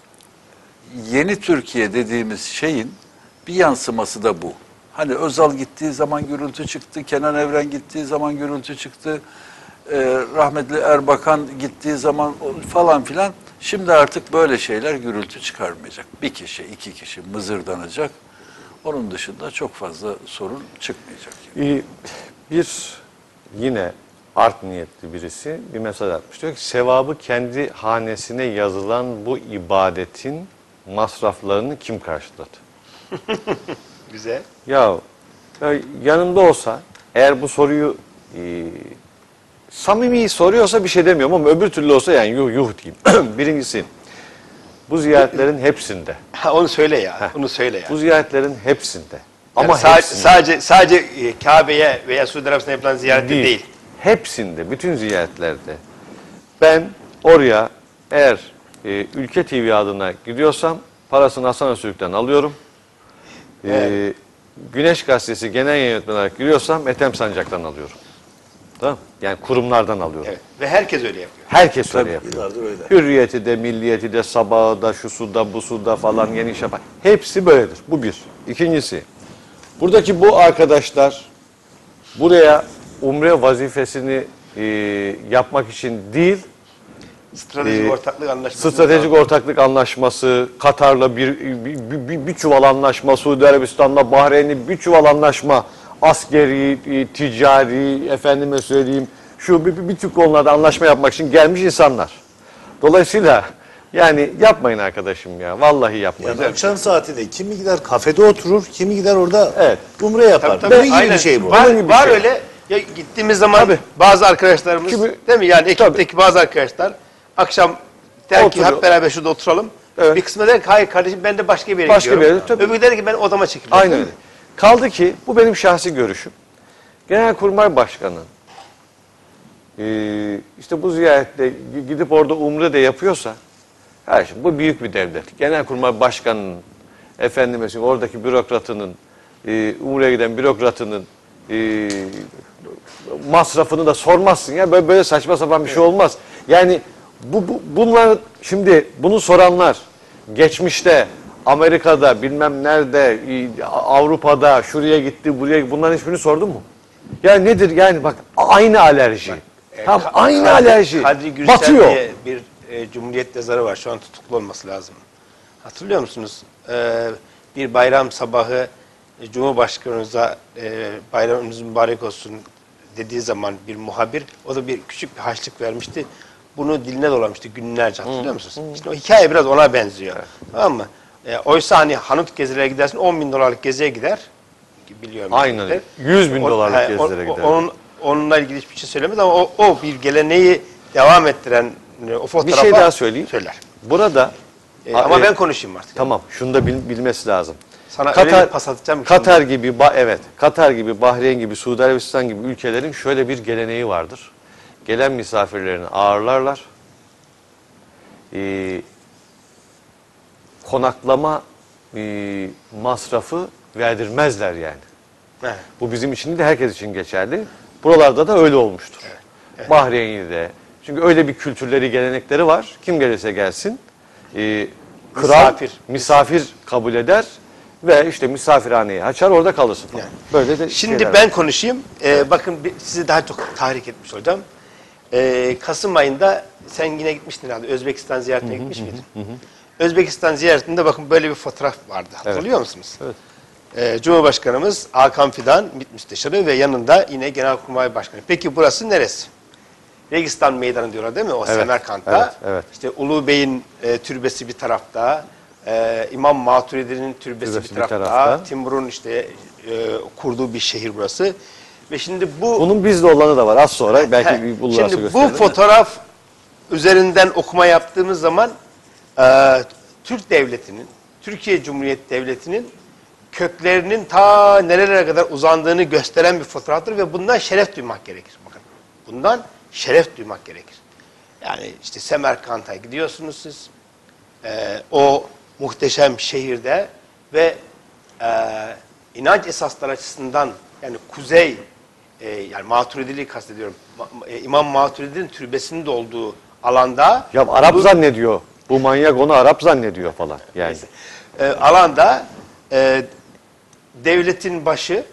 yeni Türkiye dediğimiz şeyin bir yansıması da bu. Hani Özal gittiği zaman gürültü çıktı, Kenan Evren gittiği zaman gürültü çıktı, e, rahmetli Erbakan gittiği zaman falan filan. Şimdi artık böyle şeyler gürültü çıkarmayacak. Bir kişi, iki kişi mızırdanacak. Onun dışında çok fazla sorun çıkmayacak. Ee, bir yine art niyetli birisi bir mesaj atmış. Diyor ki sevabı kendi hanesine yazılan bu ibadetin masraflarını kim karşıladı? Güzel. Ya, ya yanımda olsa eğer bu soruyu e, samimi soruyorsa bir şey demiyorum ama öbür türlü olsa yani yuh yuh diyeyim. Birincisi bu ziyaretlerin hepsinde. Ha, onu söyle ya. Onu söyle ya. Bu ziyaretlerin hepsinde. Yani Ama sa- hepsinde. sadece sadece e, Kabe'ye veya Suudi Arabistan'a yapılan ziyarette değil. değil. Hepsinde, bütün ziyaretlerde. Ben oraya eğer e, Ülke T V adına gidiyorsam parasını Hasan Öztürk'ten alıyorum. E, Evet. Güneş Gazetesi genel yayın yönetmeni olarak giriyorsam Ethem Sancak'tan alıyorum. Değil mi? Yani kurumlardan alıyorum. Evet. Ve herkes öyle yapıyor. Herkes öyle yapıyor. Yıllardır öyle. Hürriyeti de, Milliyeti de, Sabahı da, şu suda, bu suda falan Yeni Şafak. Hepsi böyledir. Bu bir. İkincisi, buradaki bu arkadaşlar buraya umre vazifesini e, yapmak için değil, Stratejik Ee, ortaklık anlaşması. stratejik ortaklık anlaşması, Katar'la bir, bir, bir, bir çuval anlaşma, Suudi Arabistan'la Bahreyn'le bir çuval anlaşma, askeri, e, ticari, efendime söyleyeyim, şu bir, bir, bir tür konularda anlaşma yapmak için gelmiş insanlar. Dolayısıyla yani yapmayın arkadaşım ya, vallahi yapmayın. Yani akşam saatinde kimi gider kafede oturur, kimi gider orada Evet. umre yapar. Tabii, tabii, Bunun gibi aynen. bir şey bu. Var, Bunun gibi bir var şey. öyle. Ya gittiğimiz zaman Tabii. bazı arkadaşlarımız, Kimi- değil mi? Yani ekipteki bazı arkadaşlar akşam der ki Oturuyor. hep beraber şurada oturalım. Evet. Bir kısmı der ki hayır kardeşim ben de başka bir yere Başka bir gidiyorum. yere, tabii. Öbürü der ki ben odama çekiliyorum. Aynen öyle. Kaldı ki bu benim şahsi görüşüm. Genelkurmay Başkanı e, işte bu ziyarette gidip orada umre de yapıyorsa, her şey, bu büyük bir devlet. Genelkurmay Başkanı'nın, efendime söyleyeyim, oradaki bürokratının, e, umreye giden bürokratının e, masrafını da sormazsın ya. Böyle, böyle saçma sapan bir şey olmaz. Yani bu, bu bunlar şimdi bunu soranlar geçmişte Amerika'da bilmem nerede e, Avrupa'da şuraya gitti buraya gitti, bunların hiçbirini sordun mu? Ya nedir yani bak aynı alerji. Tam Ka- aynı Kadri- alerji. Kadri Gürsel Batıyor. diye bir e, Cumhuriyet yazarı var. Şu an tutuklu olması lazım. Hatırlıyor musunuz? Ee, bir bayram sabahı e, Cumhurbaşkanımıza e, bayramınız mübarek olsun dediği zaman bir muhabir, o da bir küçük bir harçlık vermişti. Bunu diline dolamıştı günlerce, hatırlıyor musunuz? İşte o hikaye biraz ona benziyor. Tamam mı? E, oysa hani hanut gezilere gidersin, on bin dolarlık geziye gider. Biliyorum. Aynen öyle. yüz bin O- dolarlık he, o- gezilere o- gider. Onun, onunla ilgili hiçbir şey söylemez ama o, o bir geleneği devam ettiren e, o Bir fotoğrafa şey daha söyleyeyim. söyler. Burada E, ama e, ben konuşayım artık. tamam, şunu da bil- bilmesi lazım. Sana öyle bir pas atacağım ki Katar gibi ba- evet, Katar gibi, Bahreyn gibi, Suudi Arabistan gibi ülkelerin şöyle bir geleneği vardır. Gelen misafirlerini ağırlarlar. Ee, konaklama e, masrafı verdirmezler yani. Evet. Bu bizim için de herkes için geçerli. Buralarda da öyle olmuştur. Bahreyn'de. Çünkü öyle bir kültürleri, gelenekleri var. Kim gelirse gelsin. E, kral Misafir. misafir kabul eder ve işte misafirhaneyi açar, orada kalırsın falan. Böyle de Şimdi şeyler ben var. konuşayım. Ee, bakın bir- sizi daha çok tahrik etmiş hocam. Ee, Kasım ayında sen yine gitmiştin herhalde. Özbekistan ziyaretine gitmiş miydin? Özbekistan ziyaretinde bakın böyle bir fotoğraf vardı. Hatırlıyor musunuz? Evet. Ee, Cumhurbaşkanımız Hakan Fidan, MİT Müsteşarı ve yanında yine Genelkurmay Başkanı. Peki burası neresi? Registan Meydanı diyorlar değil mi? O Evet, Semerkant'ta. evet, evet. İşte Ulu Bey'in e, türbesi bir tarafta. E, İmam Maturidi'nin türbesi, Türbesi bir bir tarafta. tarafta. Timur'un işte e, kurduğu bir şehir burası. Ve şimdi bu Bunun bizde olanı da var. Az sonra belki He, bir bulursa şimdi bu gösteririm de. fotoğraf üzerinden okuma yaptığımız zaman e, Türk Devleti'nin, Türkiye Cumhuriyeti Devleti'nin köklerinin ta nerelere kadar uzandığını gösteren bir fotoğraftır ve bundan şeref duymak gerekir. Bakın, bundan şeref duymak gerekir. Yani işte Semerkant'a gidiyorsunuz siz, e, o muhteşem şehirde ve e, inanç esasları açısından yani kuzey, e, yani Maturidiliği kastediyorum, Ma- e, İmam Maturidi'nin türbesinin de olduğu alanda Ya Arap bu- zannediyor. Bu manyak onu Arap zannediyor falan. Yani. e, alanda e, devletin başı,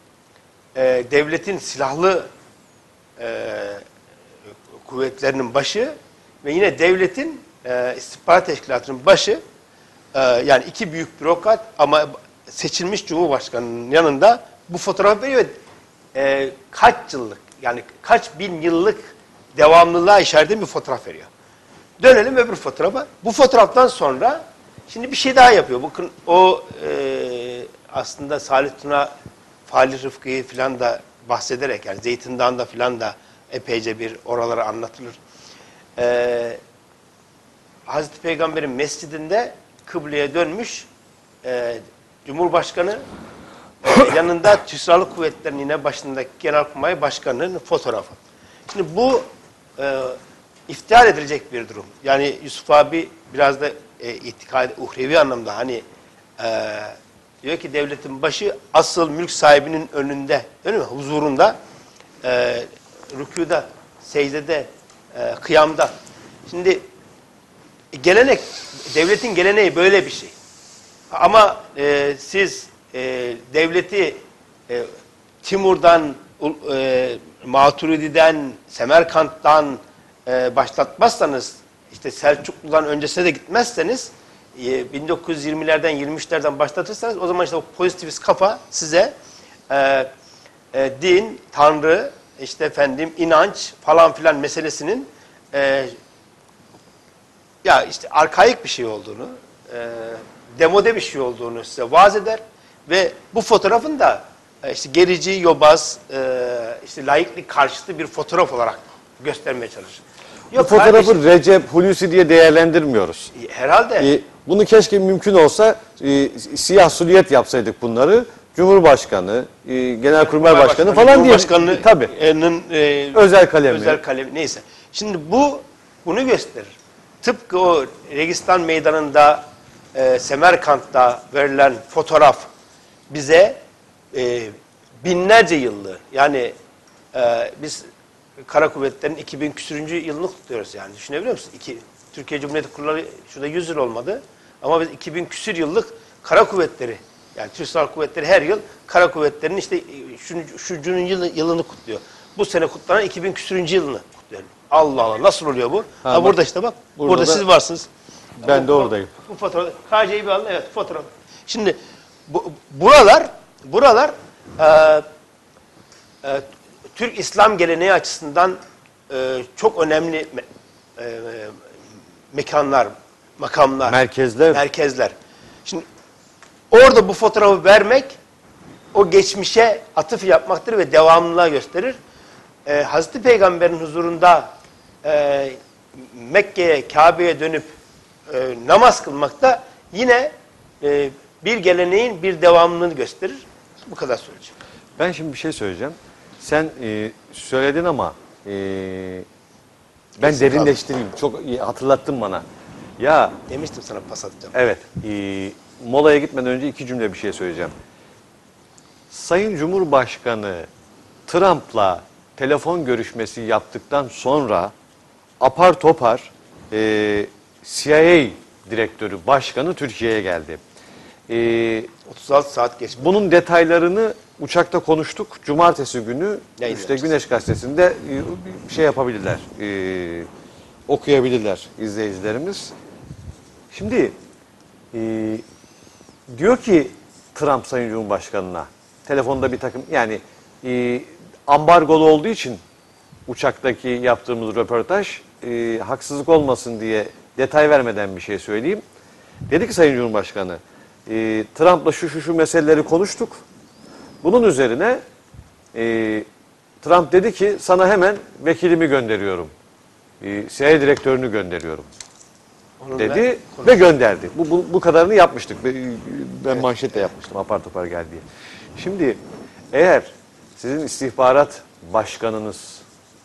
e, devletin silahlı e, kuvvetlerinin başı ve yine devletin e, istihbarat teşkilatının başı, e, yani iki büyük bürokrat ama seçilmiş Cumhurbaşkanı'nın yanında bu fotoğraf veriyor. E, kaç yıllık yani kaç bin yıllık devamlılığa işaret eden bir fotoğraf veriyor. Dönelim öbür fotoğrafa. Bu fotoğraftan sonra şimdi bir şey daha yapıyor. Bakın o e, aslında Salih Tuna, Falih Rıfkı'yı falan da bahsederek yani Zeytin Dağı'nda falan da epeyce bir oralara anlatılır. E, Hazreti Peygamber'in mescidinde kıbleye dönmüş e, Cumhurbaşkanı e, yanında Türk Silahlı Kuvvetleri'nin yine başındaki Genelkurmay Başkanı'nın fotoğrafı. Şimdi bu e, iftihar edilecek bir durum. Yani Yusuf abi biraz da e, itikadi, uhrevi anlamda hani e, diyor ki devletin başı asıl mülk sahibinin önünde, değil mi? Huzurunda e, rükûda, secdede, e, kıyamda. Şimdi gelenek, devletin geleneği böyle bir şey. Ama e, siz e, devleti e, Timur'dan, e, Maturidi'den, Semerkant'tan e, başlatmazsanız, işte Selçuklu'dan öncesine de gitmezseniz, e, bin dokuz yüz yirmilerden, yirmi üçlerden başlatırsanız, o zaman işte o pozitivist kafa size e, e, din, tanrı, işte efendim inanç falan filan meselesinin e, ya işte arkaik bir şey olduğunu, e, demode bir şey olduğunu size vaaz eder ve bu fotoğrafın da e, işte gerici, yobaz, e, işte laiklik karşıtı bir fotoğraf olarak göstermeye çalışır. Bu fotoğrafı kardeşim, Recep, Hulusi diye değerlendirmiyoruz. herhalde E, bunu keşke mümkün olsa e, siyah suliyet yapsaydık bunları. Cumhurbaşkanı, e, Genelkurmay Başkanı falan diye. Cumhurbaşkanı'nın Tabii. e, Özel kalemi. özel kalemi neyse. Şimdi bu bunu gösterir. Tıpkı o Registan Meydanı'nda e, Semerkant'ta verilen fotoğraf bize e, binlerce yıllı, yani e, biz Kara Kuvvetleri'nin iki bin küsürüncü yılını kutluyoruz yani. Düşünebiliyor musun? İki, Türkiye Cumhuriyeti kurulalı şurada yüz yıl olmadı. Ama biz iki bin küsür yıllık Kara Kuvvetleri, yani Türk Silahlı Kuvvetleri her yıl Kara Kuvvetleri'nin işte şu, şucunun yılı, yılını kutluyor. Bu sene kutlanan iki bin küsürüncü yılını kutluyor. Allah Allah, nasıl oluyor bu? Ha, ha bak, burada işte bak. Burada, burada siz varsınız. Ben bu, de oradayım. Bu, bu fotoğraf. K C'yi bir alın. Evet, fotoğraf. Şimdi bu, buralar buralar e, e, Türk İslam geleneği açısından e, çok önemli me, e, mekanlar, makamlar, Merkezler. merkezler. Şimdi orada bu fotoğrafı vermek o geçmişe atıf yapmaktır ve devamlılığa gösterir. Ee, Hazreti Peygamber'in huzurunda e, Mekke'ye, Kabe'ye dönüp e, namaz kılmak da yine e, bir geleneğin bir devamlılığını gösterir. Bu kadar söyleyeceğim. Ben şimdi bir şey söyleyeceğim. Sen e, söyledin ama e, ben Kesin derinleştireyim. Çok iyi hatırlattın bana. Ya Demiştim sana pas atacağım. evet, e, molaya gitmeden önce iki cümle bir şey söyleyeceğim. Sayın Cumhurbaşkanı Trump'la telefon görüşmesi yaptıktan sonra apar topar e, C I A direktörü, başkanı Türkiye'ye geldi. E, otuz altı saat geçmiş. bunun detaylarını uçakta konuştuk. Cumartesi günü işte Yayınlayacağız. Güneş Gazetesi'nde e, bir şey yapabilirler, e, okuyabilirler izleyicilerimiz. Şimdi e, diyor ki Trump Sayın Cumhurbaşkanı'na, telefonda bir takım, yani e, ambargolu olduğu için uçaktaki yaptığımız röportaj e, haksızlık olmasın diye detay vermeden bir şey söyleyeyim. Dedi ki Sayın Cumhurbaşkanı, e, Trump'la şu şu şu meseleleri konuştuk. Bunun üzerine e, Trump dedi ki sana hemen vekilimi gönderiyorum. E, C I A direktörünü gönderiyorum Onunla dedi konuş- ve gönderdi. Bu, bu, bu kadarını yapmıştık. Ben, ben manşetle yapmıştım apar topar geldi diye. Şimdi eğer sizin istihbarat başkanınız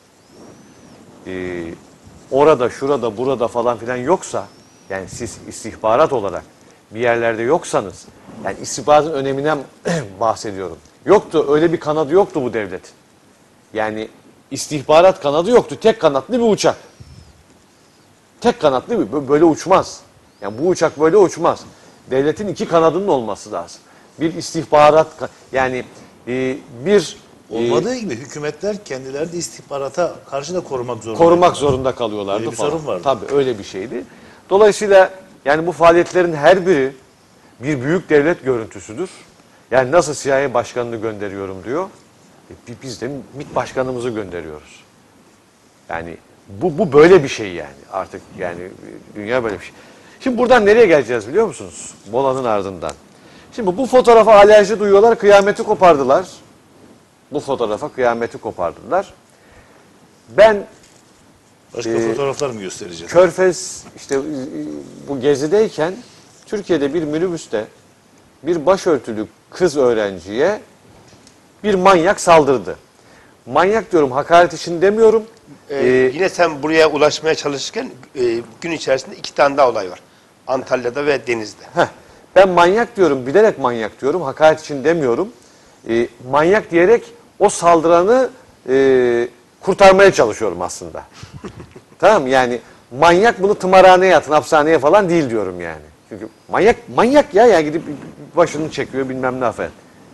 e, orada, şurada, burada falan filan yoksa, yani siz istihbarat olarak bir yerlerde yoksanız, yani istihbaratın öneminden bahsediyorum. Yoktu, öyle bir kanadı yoktu bu devletin. Yani istihbarat kanadı yoktu. Tek kanatlı bir uçak. Tek kanatlı bir, böyle uçmaz. Yani bu uçak böyle uçmaz. Devletin iki kanadının olması lazım. Bir istihbarat, yani e, bir e, Olmadığı gibi hükümetler kendileri de istihbarata karşı da korumak zorunda. korumak zorunda kalıyorlardı Öyle bir falan. sorun vardı. Tabii öyle bir şeydi. Dolayısıyla yani bu faaliyetlerin her biri bir büyük devlet görüntüsüdür. Yani nasıl C I A başkanını gönderiyorum diyor. E, biz de M İ T başkanımızı gönderiyoruz. Yani bu, bu böyle bir şey yani artık, yani dünya böyle bir şey. Şimdi buradan nereye geleceğiz biliyor musunuz? Molanın ardından. Şimdi bu fotoğrafa alerji duyuyorlar, kıyameti kopardılar. Bu fotoğrafa kıyameti kopardılar. Ben Başka Ee, fotoğraflar mı göstereceğiz? Körfez işte bu gezideyken Türkiye'de bir minibüste bir başörtülü kız öğrenciye bir manyak saldırdı. Manyak diyorum, hakaret için demiyorum. Ee, Ee, yine sen buraya ulaşmaya çalışırken e, gün içerisinde iki tane daha olay var. Antalya'da ve Deniz'de. heh, ben manyak diyorum, bilerek manyak diyorum, hakaret için demiyorum. Ee, manyak diyerek o saldıranı e, kurtarmaya çalışıyorum aslında. Tamam mı? Yani manyak bunu tımarhaneye atın, hapishaneye falan değil diyorum yani. Çünkü manyak manyak ya yani gidip başını çekiyor bilmem ne affet.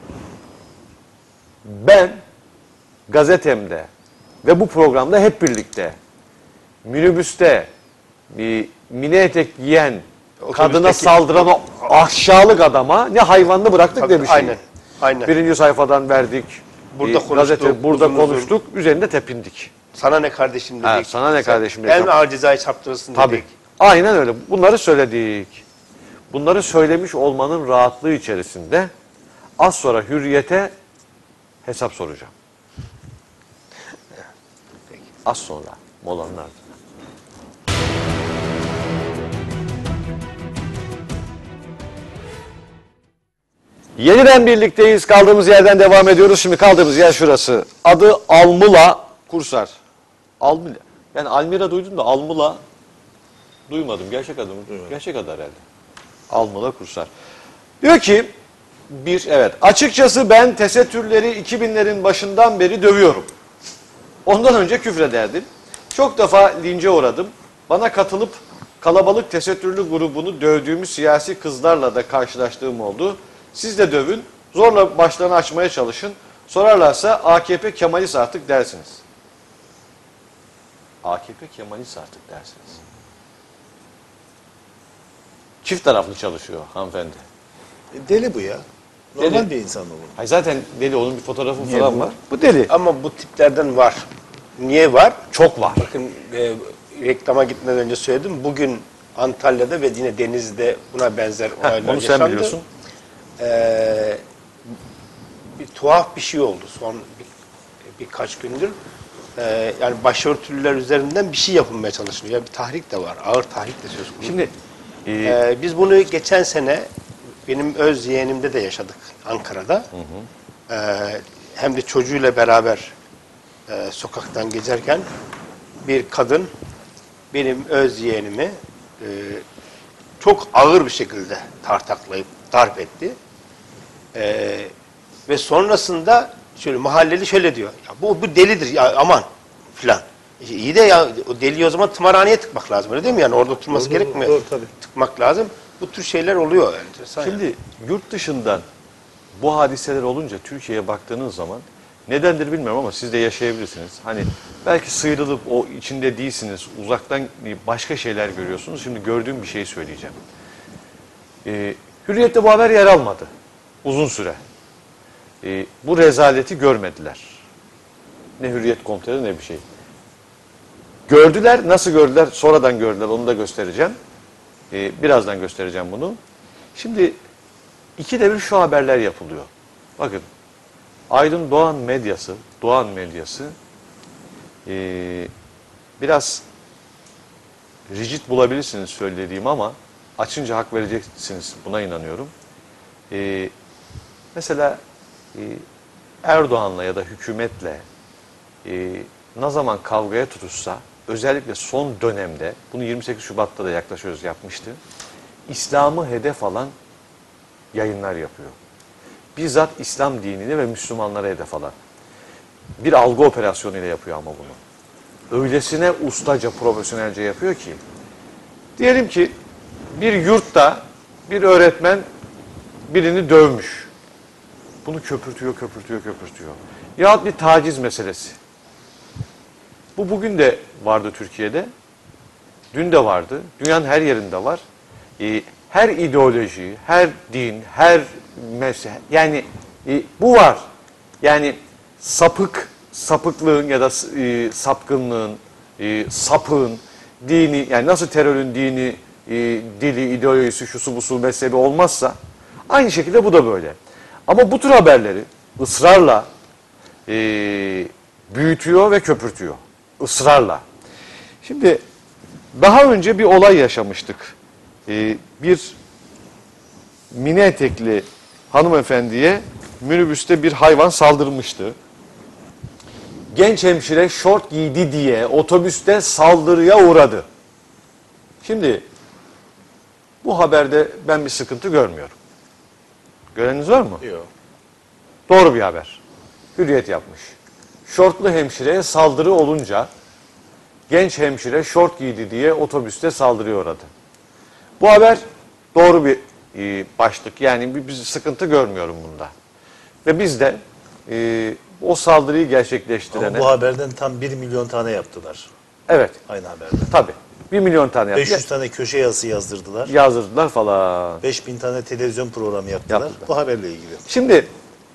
Ben gazetemde ve bu programda hep birlikte minibüste bir mini etek giyen kadına Otobüsteki- saldıran o aşağılık adama ne hayvanını bıraktık ne bir şey. Aynen. Aynen. Birinci sayfadan verdik. Burada Bir konuştuk, Gazete, burada uzun uzun. konuştuk. Üzerinde tepindik. Sana ne kardeşim dedik. Ha, sana ne Sen kardeşim dedik. El mi ağır cezayı çarptırırsın Tabii. dedik. Aynen öyle. Bunları söyledik. Bunları söylemiş olmanın rahatlığı içerisinde az sonra Hürriyet'e hesap soracağım. Az sonra molanın ardından. Yeniden birlikteyiz. Kaldığımız yerden devam ediyoruz. Şimdi kaldığımız yer şurası. Adı Almula Kursar. Almila. Yani Almira duydum da Almula duymadım. Gerçek adı mı? Gerçek adı herhalde. Almula Kursar. Diyor ki bir evet açıkçası ben tesettürleri iki binlerin başından beri dövüyorum. Ondan önce küfrederdim. Çok defa lince uğradım. Bana katılıp kalabalık tesettürlü grubunu dövdüğümüz siyasi kızlarla da karşılaştığım oldu. Siz de dövün, zorla başlarını açmaya çalışın. Sorarlarsa A K P Kemalist artık dersiniz. A K P Kemalist artık dersiniz. Çift taraflı çalışıyor hanımefendi. E, Deli bu ya. Normal Deli. bir insan mı bu? Hayır zaten deli, onun bir fotoğrafı Niye falan bu? var. Bu deli. Ama bu tiplerden var. Niye var? Çok var. Bakın e, reklama gitmeden önce söyledim. Bugün Antalya'da ve yine Denizli'de buna benzer olaylar Onu sen yaşandı. biliyorsun. Ee, bir tuhaf bir şey oldu son bir, birkaç gündür. Ee, yani başörtülüler üzerinden bir şey yapılmaya çalışılıyor. Yani bir tahrik de var. Ağır tahrik de söz konusu. Şimdi e, Ee, biz bunu geçen sene benim öz yeğenimde de yaşadık Ankara'da. Ee, hem de çocuğuyla beraber e, sokaktan gezerken bir kadın benim öz yeğenimi e, çok ağır bir şekilde tartaklayıp darp etti. Ee, ve sonrasında şöyle mahalleli şöyle diyor. Ya bu, bu delidir ya aman filan. İşte iyi de ya o deliyi o zaman tımarhaneye tıkmak lazım öyle değil mi? Yani orada oturması Doğru, gerekmiyor. doğru, tabii. Tıkmak lazım. Bu tür şeyler oluyor. Enteresan yani. Şimdi yurt dışından bu hadiseler olunca Türkiye'ye baktığınız zaman nedendir bilmiyorum ama siz de yaşayabilirsiniz. Hani belki sıyrılıp o içinde değilsiniz, uzaktan başka şeyler görüyorsunuz. Şimdi gördüğüm bir şeyi söyleyeceğim. Ee, Hürriyet'te bu haber yer almadı uzun süre. Ee, bu rezaleti görmediler. Ne Hürriyet komutanı ne bir şey. Gördüler, nasıl gördüler? Sonradan gördüler, onu da göstereceğim. Ee, birazdan göstereceğim bunu. Şimdi ikide bir şu haberler yapılıyor. Bakın, Aydın Doğan medyası, Doğan medyası ee, biraz rigid bulabilirsiniz söylediğim ama açınca hak vereceksiniz, buna inanıyorum. Ee, mesela e, Erdoğan'la ya da hükümetle e, ne zaman kavgaya tutuşsa, özellikle son dönemde, bunu yirmi sekiz Şubat'ta da yaklaşıyoruz yapmıştı, İslam'ı hedef alan yayınlar yapıyor. Bizzat İslam dinini ve Müslümanlara hedef alan. Bir algı operasyonuyla yapıyor ama bunu. Öylesine ustaca, profesyonelce yapıyor ki, diyelim ki bir yurtta bir öğretmen birini dövmüş. Bunu köpürtüyor, köpürtüyor, köpürtüyor. Yahut bir taciz meselesi. Bu bugün de vardı Türkiye'de. Dün de vardı. Dünyanın her yerinde var. Ee, her ideoloji, her din, her mezhep, yani e, bu var. Yani sapık, sapıklığın ya da e, sapkınlığın, e, sapığın, dini, yani nasıl terörün dini, e, dili, ideolojisi, şusu busu, mezhebi olmazsa aynı şekilde bu da böyle. Ama bu tür haberleri ısrarla e, büyütüyor ve köpürtüyor. Israrla. Şimdi daha önce bir olay yaşamıştık. E, bir mini etekli hanımefendiye minibüste bir hayvan saldırmıştı. Genç hemşire şort giydi diye otobüste saldırıya uğradı. Şimdi bu haberde ben bir sıkıntı görmüyorum. Göreniniz var mı? Yok. Doğru bir haber. Hürriyet yapmış. şortlu hemşireye saldırı olunca genç hemşire şort giydi diye otobüste saldırıya uğradı. Bu haber doğru bir e, başlık. Yani bir, bir sıkıntı görmüyorum bunda. Ve biz de e, o saldırıyı gerçekleştirene... Ama bu haberden tam bir milyon tane yaptılar. Evet. Aynı haberden. Tabii. Bir milyon tane yaptı. beş yüz tane köşe yazısı yazdırdılar. Yazdırdılar falan. beş bin tane televizyon programı yaptılar. Yaptılar. Bu haberle ilgili. Şimdi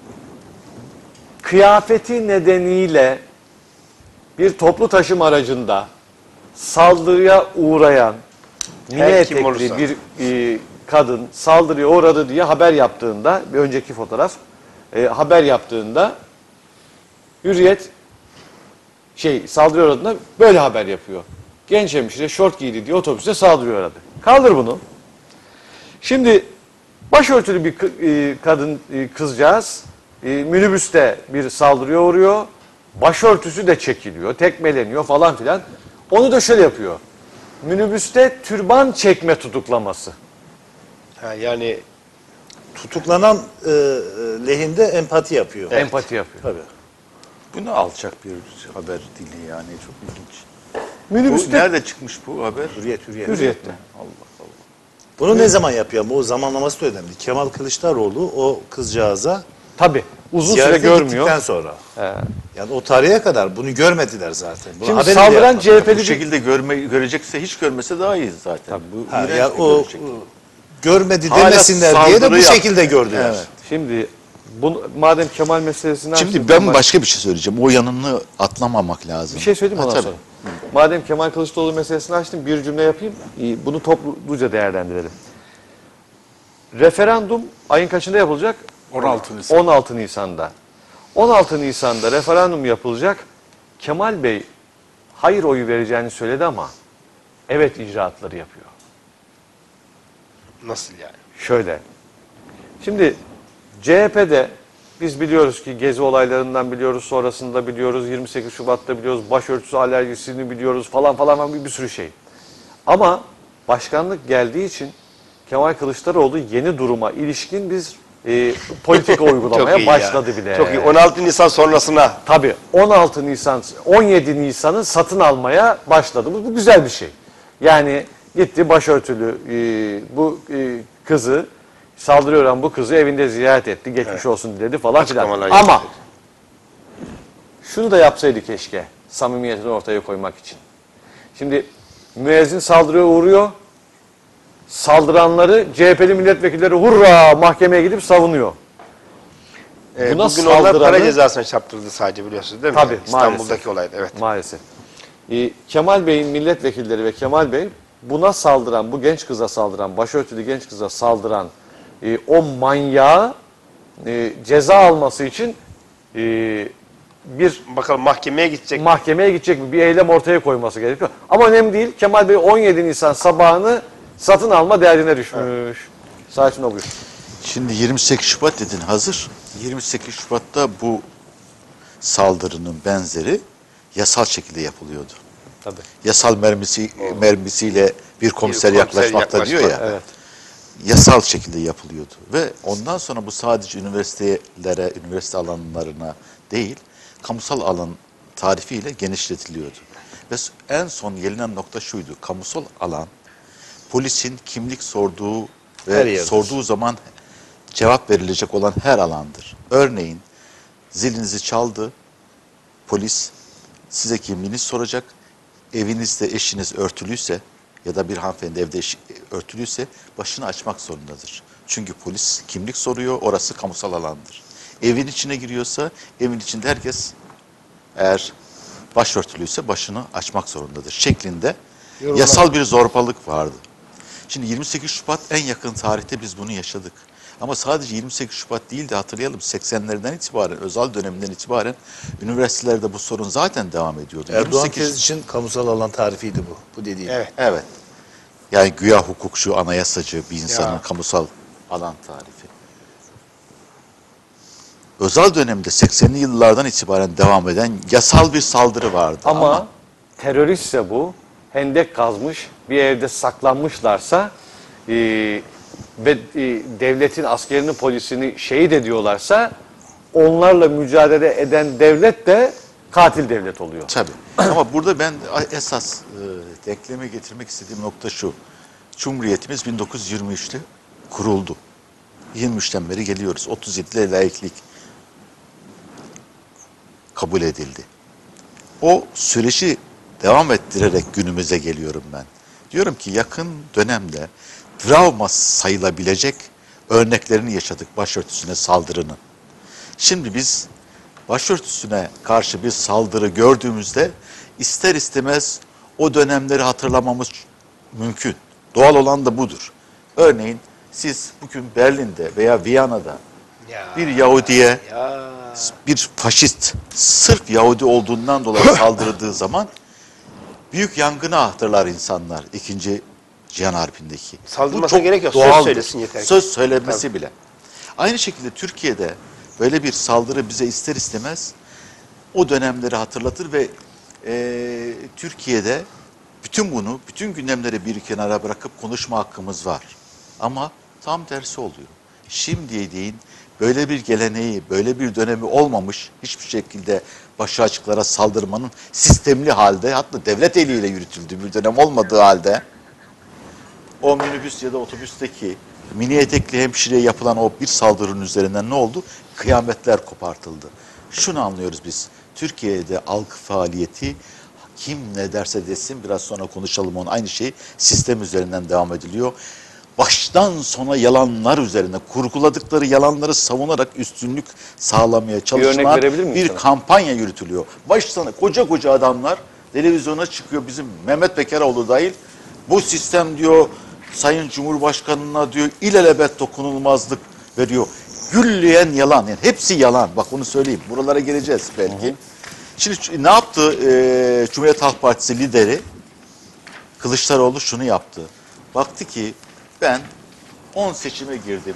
kıyafeti nedeniyle bir toplu taşıma aracında saldırıya uğrayan mini Her kim etekli olursa. bir e, kadın saldırıya uğradı diye haber yaptığında, bir önceki fotoğraf e, haber yaptığında Hürriyet şey saldırıya uğradığında böyle haber yapıyor. Genç hemşire şort giydi diye otobüste saldırıya uğradı. Kaldır bunu. Şimdi başörtülü bir kı- e, kadın e, kızcağız e, minibüste bir saldırıya uğruyor. Başörtüsü de çekiliyor, tekmeleniyor falan filan. Onu da şöyle yapıyor. Minibüste türban çekme tutuklaması. Ha, yani Tutuklanan e, e, lehinde empati yapıyor. Empati yapıyor. Tabii. Bu ne alçak bir haber dili yani, çok ilginç. Bu Minibüste nerede çıkmış bu haber? Hürriyet, hürriyet. Hürriyet'te. Allah Allah. Bunu ne zaman yapıyor? Ama o zamanlaması da önemli. Kemal Kılıçdaroğlu o kızcağıza Tabii uzun süre ziyarete görmüyor. gittikten sonra. He. Yani o tarihe kadar bunu görmediler zaten. Bunu Şimdi haberini de saldıran yapmadılar. C H P'li Bu bir şekilde görme, görecekse hiç görmese daha iyi zaten. Bu Ha, iğrenç ya bir o görecek. görmedi Hala demesinler diye de saldırı bu yap- şekilde gördüler. Evet. Şimdi bunu, madem Kemal meselesini Şimdi açtık, ben Kemal- başka bir şey söyleyeceğim. O yanını atlamamak lazım. bir şey söyleyeyim mi Ha, ondan tabii. sonra? Madem Kemal Kılıçdaroğlu meselesini açtım, bir cümle yapayım. İyi, bunu topluca değerlendirelim. Referandum ayın kaçında yapılacak? on altı Nisan. on altı Nisan'da. on altı Nisan'da referandum yapılacak. Kemal Bey hayır oyu vereceğini söyledi ama evet icraatları yapıyor. nasıl yani? Şöyle. Şimdi C H P'de biz biliyoruz ki gezi olaylarından biliyoruz, sonrasında biliyoruz, yirmi sekiz Şubat'ta biliyoruz, başörtüsü alerjisini biliyoruz falan falan bir, bir sürü şey. Ama başkanlık geldiği için Kemal Kılıçdaroğlu yeni duruma ilişkin biz e, politika uygulamaya iyi başladı ya. bile. Çok iyi. on altı Nisan sonrasına. Tabii on altı Nisan, on yedi Nisan'ı satın almaya başladı. Bu, bu güzel bir şey. Yani gitti başörtülü e, bu e, kızı, saldırıya uğrayan bu kızı evinde ziyaret etti, geçmiş olsun dedi falan filan. Açıklamalar Ama yaptı. şunu da yapsaydı keşke, samimiyetini ortaya koymak için. Şimdi müezzin saldırıya uğruyor, saldıranları C H P'li milletvekilleri hurra mahkemeye gidip savunuyor. Ee, Buna bugün onlar para saldıranı- cezasına çarptırıldı sadece, biliyorsunuz değil mi? Tabii, İstanbul'daki maalesef. olaydı, evet. Maalesef. Ee, Kemal Bey'in milletvekilleri ve Kemal Bey buna saldıran, bu genç kıza saldıran, başörtülü genç kıza saldıran e, o manyağı e, ceza alması için e, bir Bakalım mahkemeye gidecek. mahkemeye gidecek mi? Bir eylem ortaya koyması gerekiyor. Ama önemli değil. Kemal Bey on yedi Nisan sabahını satın alma derdine düşmüş. Saçma buyur. Şimdi yirmi sekiz Şubat dedin hazır. yirmi sekiz Şubat'ta bu saldırının benzeri yasal şekilde yapılıyordu. Tabii. Yasal mermisi mermisiyle bir komiser, komiser yaklaşmakta diyor ya. yaklaşmak, Evet. Yasal şekilde yapılıyordu. Ve ondan sonra bu sadece üniversitelere, üniversite alanlarına değil, kamusal alan tarifiyle genişletiliyordu. Ve en son gelinen nokta şuydu. Kamusal alan, polisin kimlik sorduğu Her ve yerdir. sorduğu zaman cevap verilecek olan her alandır. Örneğin zilinizi çaldı, polis size kimliğinizi soracak. Evinizde eşiniz örtülüyse ya da bir hanımefendi evde eşi örtülüyse başını açmak zorundadır. Çünkü polis kimlik soruyor, orası kamusal alandır. Evin içine giriyorsa evin içinde herkes eğer başörtülüyse başını açmak zorundadır şeklinde yasal bir zorbalık vardı. Şimdi yirmi sekiz Şubat en yakın tarihte biz bunu yaşadık. Ama sadece yirmi sekiz Şubat değil de hatırlayalım seksenlerden itibaren, Özal döneminden itibaren üniversitelerde bu sorun zaten devam ediyordu. Erdoğan yirmi sekiz tez için kamusal alan tarifiydi bu. Bu dediğin. Evet. Evet. Yani güya hukukçu, anayasacı bir insanın Ya. kamusal alan tarifi. Özal dönemde seksenli yıllardan itibaren devam eden yasal bir saldırı vardı. Ama, Ama, teröristse bu, hendek kazmış, bir evde saklanmışlarsa e, ve e, devletin askerini, polisini şehit ediyorlarsa onlarla mücadele eden devlet de katil devlet oluyor. Tabii. Ama burada ben esas e, denkleme getirmek istediğim nokta şu. Cumhuriyetimiz bin dokuz yüz yirmi üçte kuruldu. yirmi üçten beri geliyoruz. otuz yedide laiklik kabul edildi. O süreci devam ettirerek günümüze geliyorum ben. Diyorum ki yakın dönemde travma sayılabilecek örneklerini yaşadık başörtüsüne saldırının. Şimdi biz başörtüsüne karşı bir saldırı gördüğümüzde ister istemez o dönemleri hatırlamamız mümkün. Doğal olan da budur. Örneğin siz bugün Berlin'de veya Viyana'da Ya, bir Yahudi'ye ya. bir faşist sırf Yahudi olduğundan dolayı saldırdığı zaman büyük yangını hatırlar insanlar ikinci Cihan Harbi'ndeki. Saldırmasına gerek yok. Söz doğaldır. söylesin yeter ki. Söz söylemesi bile. Aynı şekilde Türkiye'de böyle bir saldırı bize ister istemez o dönemleri hatırlatır ve e, Türkiye'de bütün bunu, bütün gündemleri bir kenara bırakıp konuşma hakkımız var. Ama tam tersi oluyor. Şimdiye değin böyle bir geleneği, böyle bir dönemi olmamış hiçbir şekilde başı açıklara saldırmanın sistemli halde, hatta devlet eliyle yürütüldüğü bir dönem olmadığı halde o minibüs ya da otobüsteki mini etekli hemşireye yapılan o bir saldırının üzerinden ne oldu? Kıyametler kopartıldı. Şunu anlıyoruz biz. Türkiye'de algı faaliyeti kim ne derse desin biraz sonra konuşalım onu aynı şey sistem üzerinden devam ediliyor. Baştan sona yalanlar üzerine kurguladıkları yalanları savunarak üstünlük sağlamaya çalışılan verebilir miyim bir sana? kampanya yürütülüyor. Baştan koca koca adamlar televizyona çıkıyor bizim Mehmet Bekaroğlu dahil. Bu sistem diyor Sayın Cumhurbaşkanı'na diyor ilelebet dokunulmazlık veriyor. Gülleyen yalan yani hepsi yalan. Bak onu söyleyeyim. Buralara geleceğiz belki. Hı hı. Şimdi ne yaptı e, Cumhuriyet Halk Partisi lideri Kılıçdaroğlu şunu yaptı. Baktı ki ben on seçime girdim.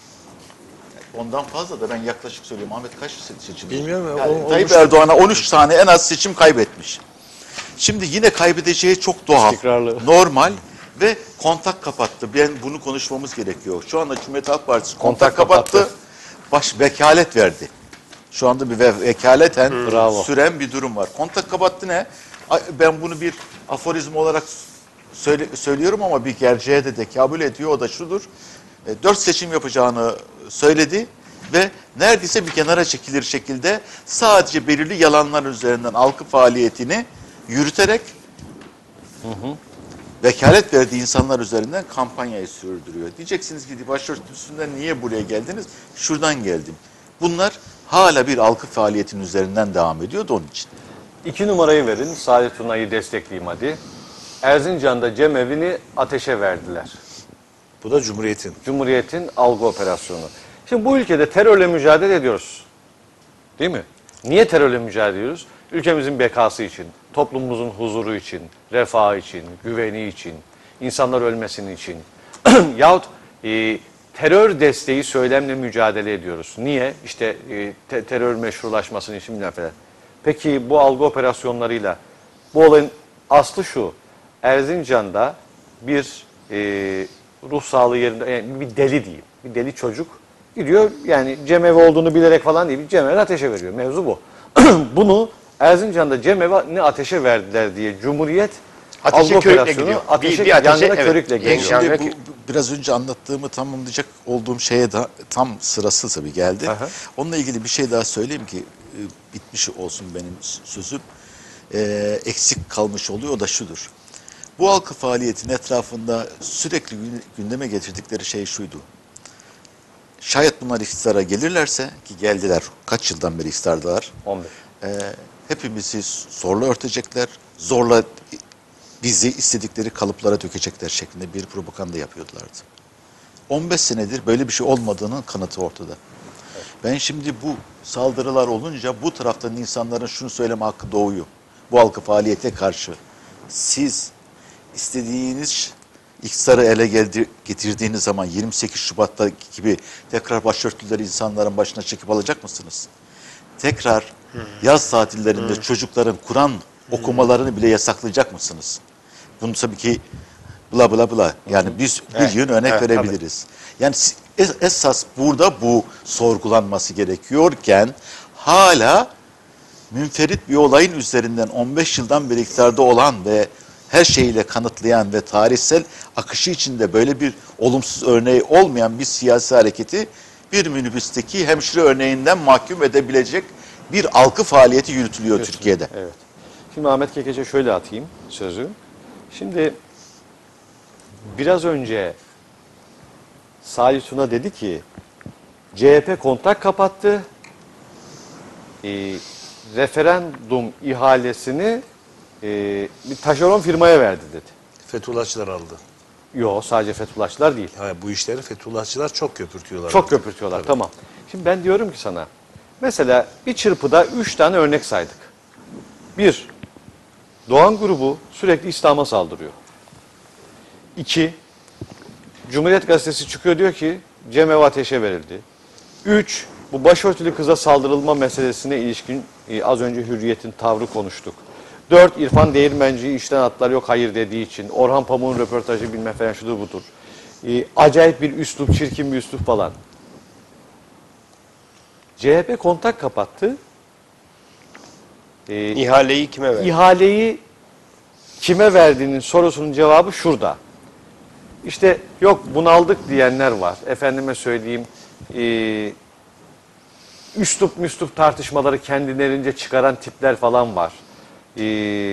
Ondan fazla da ben yaklaşık söylüyorum. Ahmet kaç seçim? Bilmiyorum ya, Yani o- Tayyip olmuş. Erdoğan'a on üç tane en az seçim kaybetmiş. Şimdi yine kaybedeceği çok doğal, İstikrarlı. normal ve kontak kapattı. Ben bunu konuşmamız gerekiyor. Şu anda Cumhuriyet Halk Partisi kontak, Kontak kapattı. kapattı. Baş vekalet verdi. Şu anda bir ve- vekaleten Bravo. süren bir durum var. Kontak kapattı ne? Ay, ben bunu bir aforizm olarak söyle, söylüyorum ama bir gerçeğe de tekabül ediyor. O da şudur. E, dört seçim yapacağını söyledi ve neredeyse bir kenara çekilir şekilde sadece belirli yalanlar üzerinden halkı faaliyetini yürüterek hı hı. vekalet verdiği insanlar üzerinden kampanyayı sürdürüyor. Diyeceksiniz ki başörtüsünden niye buraya geldiniz? Şuradan geldim. Bunlar hala bir halkı faaliyetin üzerinden devam ediyordu onun için. İki numarayı verin. Salih Tuna'yı destekleyeyim hadi. Erzincan'da cemevi'ni ateşe verdiler. Bu da Cumhuriyet'in. Cumhuriyet'in algı operasyonu. Şimdi bu ülkede terörle mücadele ediyoruz. Değil mi? Niye terörle mücadele ediyoruz? Ülkemizin bekası için, toplumumuzun huzuru için, refahı için, güveni için, insanlar ölmesinin için. Yahut e, terör desteği söylemle mücadele ediyoruz. Niye? İşte e, te- terör meşrulaşmasının için bilmem falan. Peki bu algı operasyonlarıyla bu olayın aslı şu. Erzincan'da bir e, ruh sağlığı yerinde yani bir deli değil. Bir deli çocuk gidiyor yani cemevi olduğunu bilerek falan değil. Bir cemevi ateşe veriyor. Mevzu bu. Bunu Erzincan'da cemevi ateşe verdiler diye Cumhuriyet Ateşe algı körükle operasyonu gidiyor. ateşe, Bir- bir ateşe, yangına evet. körükle gidiyor. Yani Şimdi peki- bu, bu- biraz önce anlattığımı tamamlayacak olduğum şeye da tam sırası tabii geldi. Aha. Onunla ilgili bir şey daha söyleyeyim ki e, bitmiş olsun benim s- sözüm. E, eksik kalmış oluyor o da şudur. Bu halkı faaliyetin etrafında sürekli gün- gündeme getirdikleri şey şuydu. Şayet bunlar iktidara gelirlerse ki geldiler kaç yıldan beri iktidardalar. on beş. e, hepimizi zorla örtecekler, zorla bizi istedikleri kalıplara dökecekler şeklinde bir propaganda yapıyorlardı. on beş senedir böyle bir şey olmadığının kanıtı ortada. Ben şimdi bu saldırılar olunca bu taraftan insanların şunu söyleme hakkı doğuyor. Bu halkı faaliyete karşı. Siz istediğiniz iktidarı ele geldi, getirdiğiniz zaman yirmi sekiz Şubat'ta gibi tekrar başörtüleri insanların başına çekip alacak mısınız? Tekrar yaz tatillerinde çocukların Kur'an okumalarını bile yasaklayacak mısınız? Bunu tabii ki bla bla bla. Yani biz bir Evet, yön örnek evet, verebiliriz. Yani es- esas burada bu sorgulanması gerekiyorken hala münferit bir olayın üzerinden on beş yıldan beri iktidarda olan ve her şeyiyle kanıtlayan ve tarihsel akışı içinde böyle bir olumsuz örneği olmayan bir siyasi hareketi bir minibüsteki hemşire örneğinden mahkum edebilecek bir algı faaliyeti yürütülüyor Türkiye'de. Evet. Şimdi Ahmet Kekeç'e şöyle atayım sözü. Şimdi biraz önce Salih Tuna dedi ki C H P kontak kapattı. E, referandum ihalesini e, bir taşeron firmaya verdi dedi. Fethullahçılar aldı. Yok, sadece Fethullahçılar değil. Ha, bu işleri Fethullahçılar çok köpürtüyorlar. Çok köpürtüyorlar. Tamam. Şimdi ben diyorum ki sana, mesela bir çırpıda üç tane örnek saydık. Bir, Doğan grubu sürekli İslam'a saldırıyor. İki, Cumhuriyet Gazetesi çıkıyor diyor ki Cem Ev ateşe verildi. Üç, bu başörtülü kıza saldırılma meselesine ilişkin e, az önce Hürriyet'in tavrı konuştuk. Dört, İrfan Değirmenci'yi işten attılar, yok hayır dediği için. Orhan Pamuk'un röportajı bilmem falan şudur budur. E, acayip bir üslup, çirkin bir üslup falan. C H P kontak kapattı. E, İhaleyi kime verdi? İhaleyi kime verdiğinin sorusunun cevabı şurada. İşte yok bunaldık diyenler var. Efendime söyleyeyim e, üslup müslup tartışmaları kendilerince çıkaran tipler falan var. E,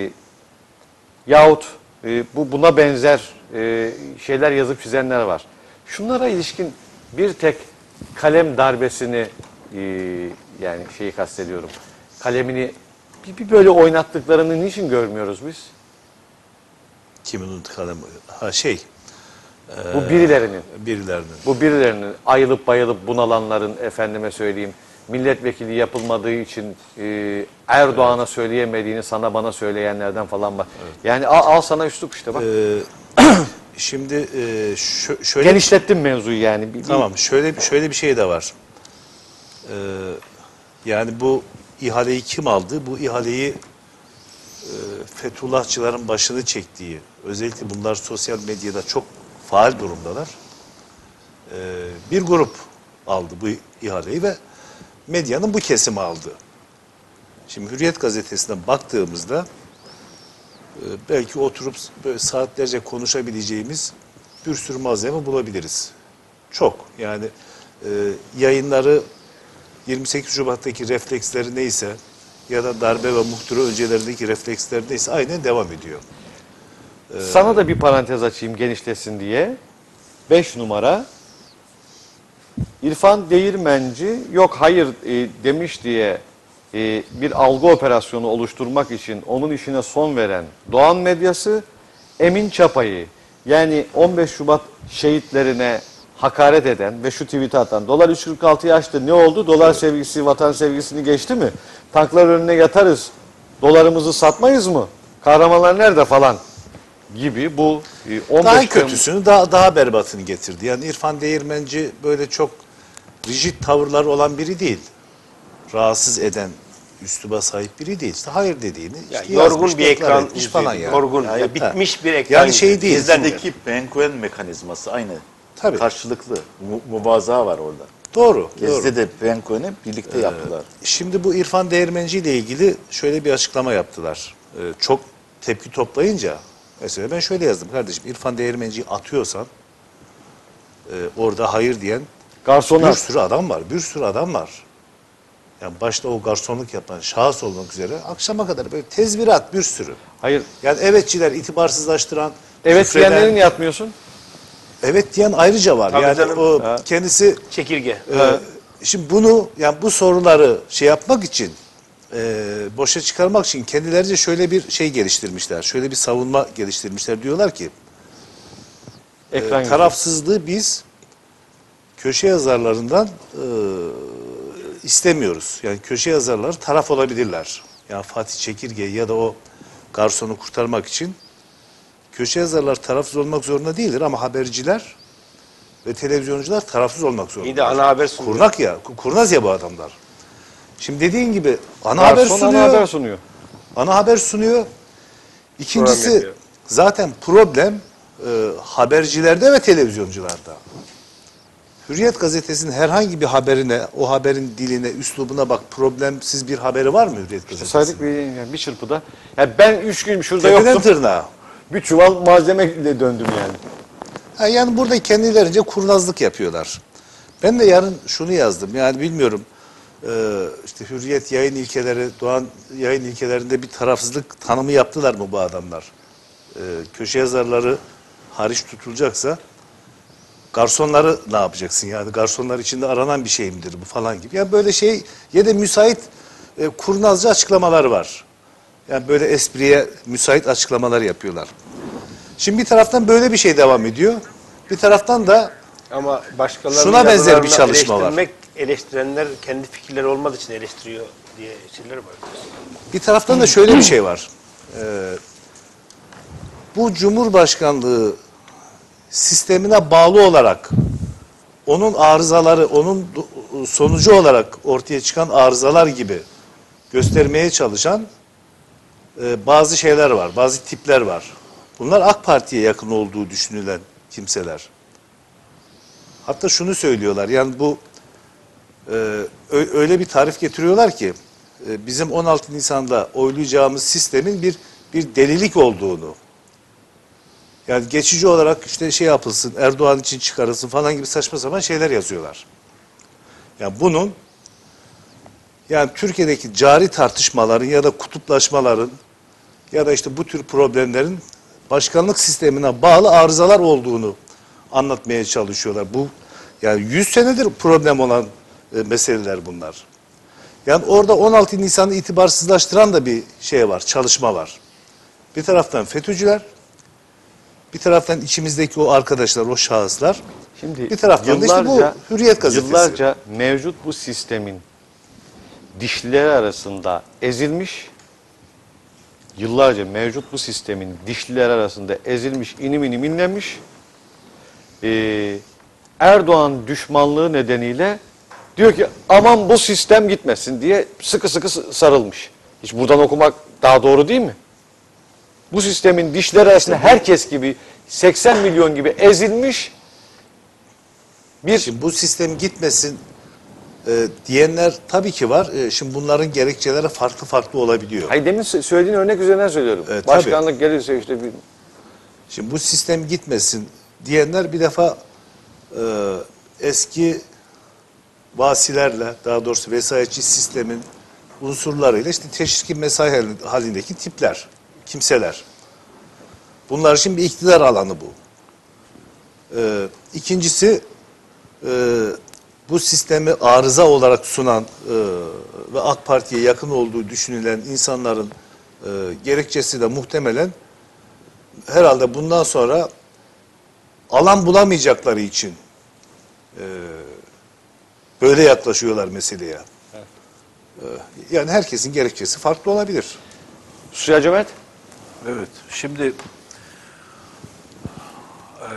yahut e, bu buna benzer e, şeyler yazıp çizenler var. Şunlara ilişkin bir tek kalem darbesini e, yani şeyi kastediyorum. Kalemini bir, bir böyle oynattıklarını niçin görmüyoruz biz? Kimin kalemi? Ha şey. Bu birilerinin. Birilerinin. Bu birilerinin ayılıp bayılıp bunalanların efendime söyleyeyim milletvekili yapılmadığı için e, Erdoğan'a söyleyemediğini sana bana söyleyenlerden falan var. Evet. Yani al, al sana üslup işte bak. Ee, şimdi e, şö şöyle Genişlettim mevzuyu yani. Bir, tamam. Şöyle şöyle bir şey de var. Ee, yani bu ihaleyi kim aldı? Bu ihaleyi e, Fethullahçıların başını çektiği, özellikle bunlar sosyal medyada çok faal durumdalar. Ee, bir grup aldı bu ihaleyi ve medyanın bu kesimi aldı. Şimdi Hürriyet gazetesine baktığımızda e, belki oturup böyle saatlerce konuşabileceğimiz bir sürü malzeme bulabiliriz. Çok. Yani e, yayınları yirmi sekiz Şubat'taki refleksleri neyse ya da darbe ve muhtıra öncelerindeki refleksler neyse aynen devam ediyor. Sana da bir parantez açayım genişlesin diye. Beş numara. İrfan Değirmenci yok hayır e, demiş diye e, bir algı operasyonu oluşturmak için onun işine son veren Doğan medyası Emin Çapa'yı yani on beş Şubat şehitlerine hakaret eden ve şu tweet'i atan dolar üç kırk altıyı aştı ne oldu? Dolar sevgisi vatan sevgisini geçti mi? Tanklar önüne yatarız. Dolarımızı satmayız mı? Kahramanlar nerede falan gibi bu e, on beş Daha kötüsünü, daha, daha berbatını getirdi. Yani İrfan Değirmenci böyle çok rigid tavırlar olan biri değil. Rahatsız eden, üsluba sahip biri değil. İşte hayır dediğini Ya işte yorgun yazmış, bir deklar ekran, etmiş falan yani. yorgun, Ya, ya bitmiş bir ekran. Yani şey değil. izlenmiyor. Bizdeki Penguen mekanizması aynı. Tabii. Karşılıklı. Mu mubaza var orada. Doğru. doğru. Gezi'de de Penguen'i birlikte yaptılar. Şimdi bu İrfan Değirmenci ile ilgili şöyle bir açıklama yaptılar. Ee, çok tepki toplayınca mesela ben şöyle yazdım kardeşim İrfan Değirmenci'yi atıyorsan e, orada hayır diyen Garsonlar. bir sürü adam var. Bir sürü adam var. Yani başta o garsonluk yapan şahıs olmak üzere akşama kadar böyle tezvirat bir sürü. Hayır. Yani evetçiler itibarsızlaştıran, Evet küfreden, diyenlerin yatmıyorsun. evet diyen ayrıca var. Tabii yani canım. o Ha. kendisi Çekirge. Ee, şimdi bunu yani bu soruları şey yapmak için e, boşa çıkarmak için kendilerince şöyle bir şey geliştirmişler. Şöyle bir savunma geliştirmişler. Diyorlar ki e, Ekran yüzü. tarafsızlığı biz köşe yazarlarından e, istemiyoruz. Yani köşe yazarları taraf olabilirler. Yani Fatih Çekirge ya da o garsonu kurtarmak için köşe yazarlar tarafsız olmak zorunda değildir ama haberciler ve televizyoncular tarafsız olmak zorunda. İyi de ana haber sunuyor. Kurnak ya, kurnaz ya bu adamlar. Şimdi dediğin gibi ana Garson haber sunuyor. ana haber sunuyor. Ana haber sunuyor. İkincisi Program yapıyor. zaten problem e, habercilerde ve televizyoncularda. Hürriyet gazetesinin herhangi bir haberine, o haberin diline, üslubuna bak, problemsiz bir haberi var mı Hürriyet gazetesinin? Saydık bir, yani bir çırpıda. Yani ben üç gün şurada Tepeden yoktum. tırnağa. Bir çuval malzemeyle döndüm yani. Ha, yani burada kendilerince kurnazlık yapıyorlar. Ben de yarın şunu yazdım. Yani bilmiyorum, e, işte Hürriyet yayın ilkeleri, Doğan yayın ilkelerinde bir tarafsızlık tanımı yaptılar mı bu adamlar? E, köşe yazarları hariç tutulacaksa garsonları ne yapacaksın? Yani garsonlar içinde aranan bir şey midir bu falan gibi. Yani böyle şey ya da müsait e, kurnazca açıklamalar var. Yani böyle espriye müsait açıklamalar yapıyorlar. Şimdi bir taraftan böyle bir şey devam ediyor. Bir taraftan da Ama başkalarının Şuna benzer bir yazılarını çalışma var. eleştirmek, eleştirenler kendi fikirleri olmadığı için eleştiriyor diye şeyler var. bir taraftan da şöyle bir şey var. Ee, bu Cumhurbaşkanlığı sistemine bağlı olarak onun arızaları, onun sonucu olarak ortaya çıkan arızalar gibi göstermeye çalışan e, bazı şeyler var, bazı tipler var. Bunlar AK Parti'ye yakın olduğu düşünülen kimseler. Hatta şunu söylüyorlar, yani bu e, öyle bir tarif getiriyorlar ki e, bizim on altı Nisan'da oylayacağımız sistemin bir bir delilik olduğunu, yani geçici olarak işte şey yapılsın, Erdoğan için çıkarılsın falan gibi saçma sapan şeyler yazıyorlar. Yani bunun, yani Türkiye'deki cari tartışmaların ya da kutuplaşmaların ya da işte bu tür problemlerin başkanlık sistemine bağlı arızalar olduğunu anlatmaya çalışıyorlar. Bu yani yüz senedir problem olan e, meseleler bunlar. Yani orada on altı Nisan'ı itibarsızlaştıran da bir şey var, çalışma var. Bir taraftan FETÖ'cüler, bir taraftan içimizdeki o arkadaşlar, o şahıslar, Şimdi bir taraftan da işte bu Hürriyet gazetesi. Yıllarca mevcut bu sistemin dişlileri arasında ezilmiş, yıllarca mevcut bu sistemin dişlileri arasında ezilmiş, inim inim inlenmiş, ee, Erdoğan düşmanlığı nedeniyle diyor ki aman bu sistem gitmesin diye sıkı sıkı sarılmış. Hiç buradan okumak daha doğru değil mi? Bu sistemin dişleri arasında herkes gibi seksen milyon gibi ezilmiş bir... Şimdi bu sistem gitmesin e, diyenler tabii ki var. E, şimdi bunların gerekçeleri farklı farklı olabiliyor. Hayır, demin söylediğin örnek üzerinden söylüyorum. E, tabii. Başkanlık gelirse işte bir... Şimdi bu sistem gitmesin diyenler bir defa e, eski vasilerle, daha doğrusu vesayetçi sistemin unsurlarıyla işte teşviki mesai halindeki tipler, kimseler. Bunlar için bir iktidar alanı bu. Ee, ikincisi e, bu sistemi arıza olarak sunan e, ve AK Parti'ye yakın olduğu düşünülen insanların e, gerekçesi de muhtemelen herhalde bundan sonra alan bulamayacakları için e, böyle yaklaşıyorlar meseleye. Evet. E, yani herkesin gerekçesi farklı olabilir. Suya Cömert? Evet. Şimdi e,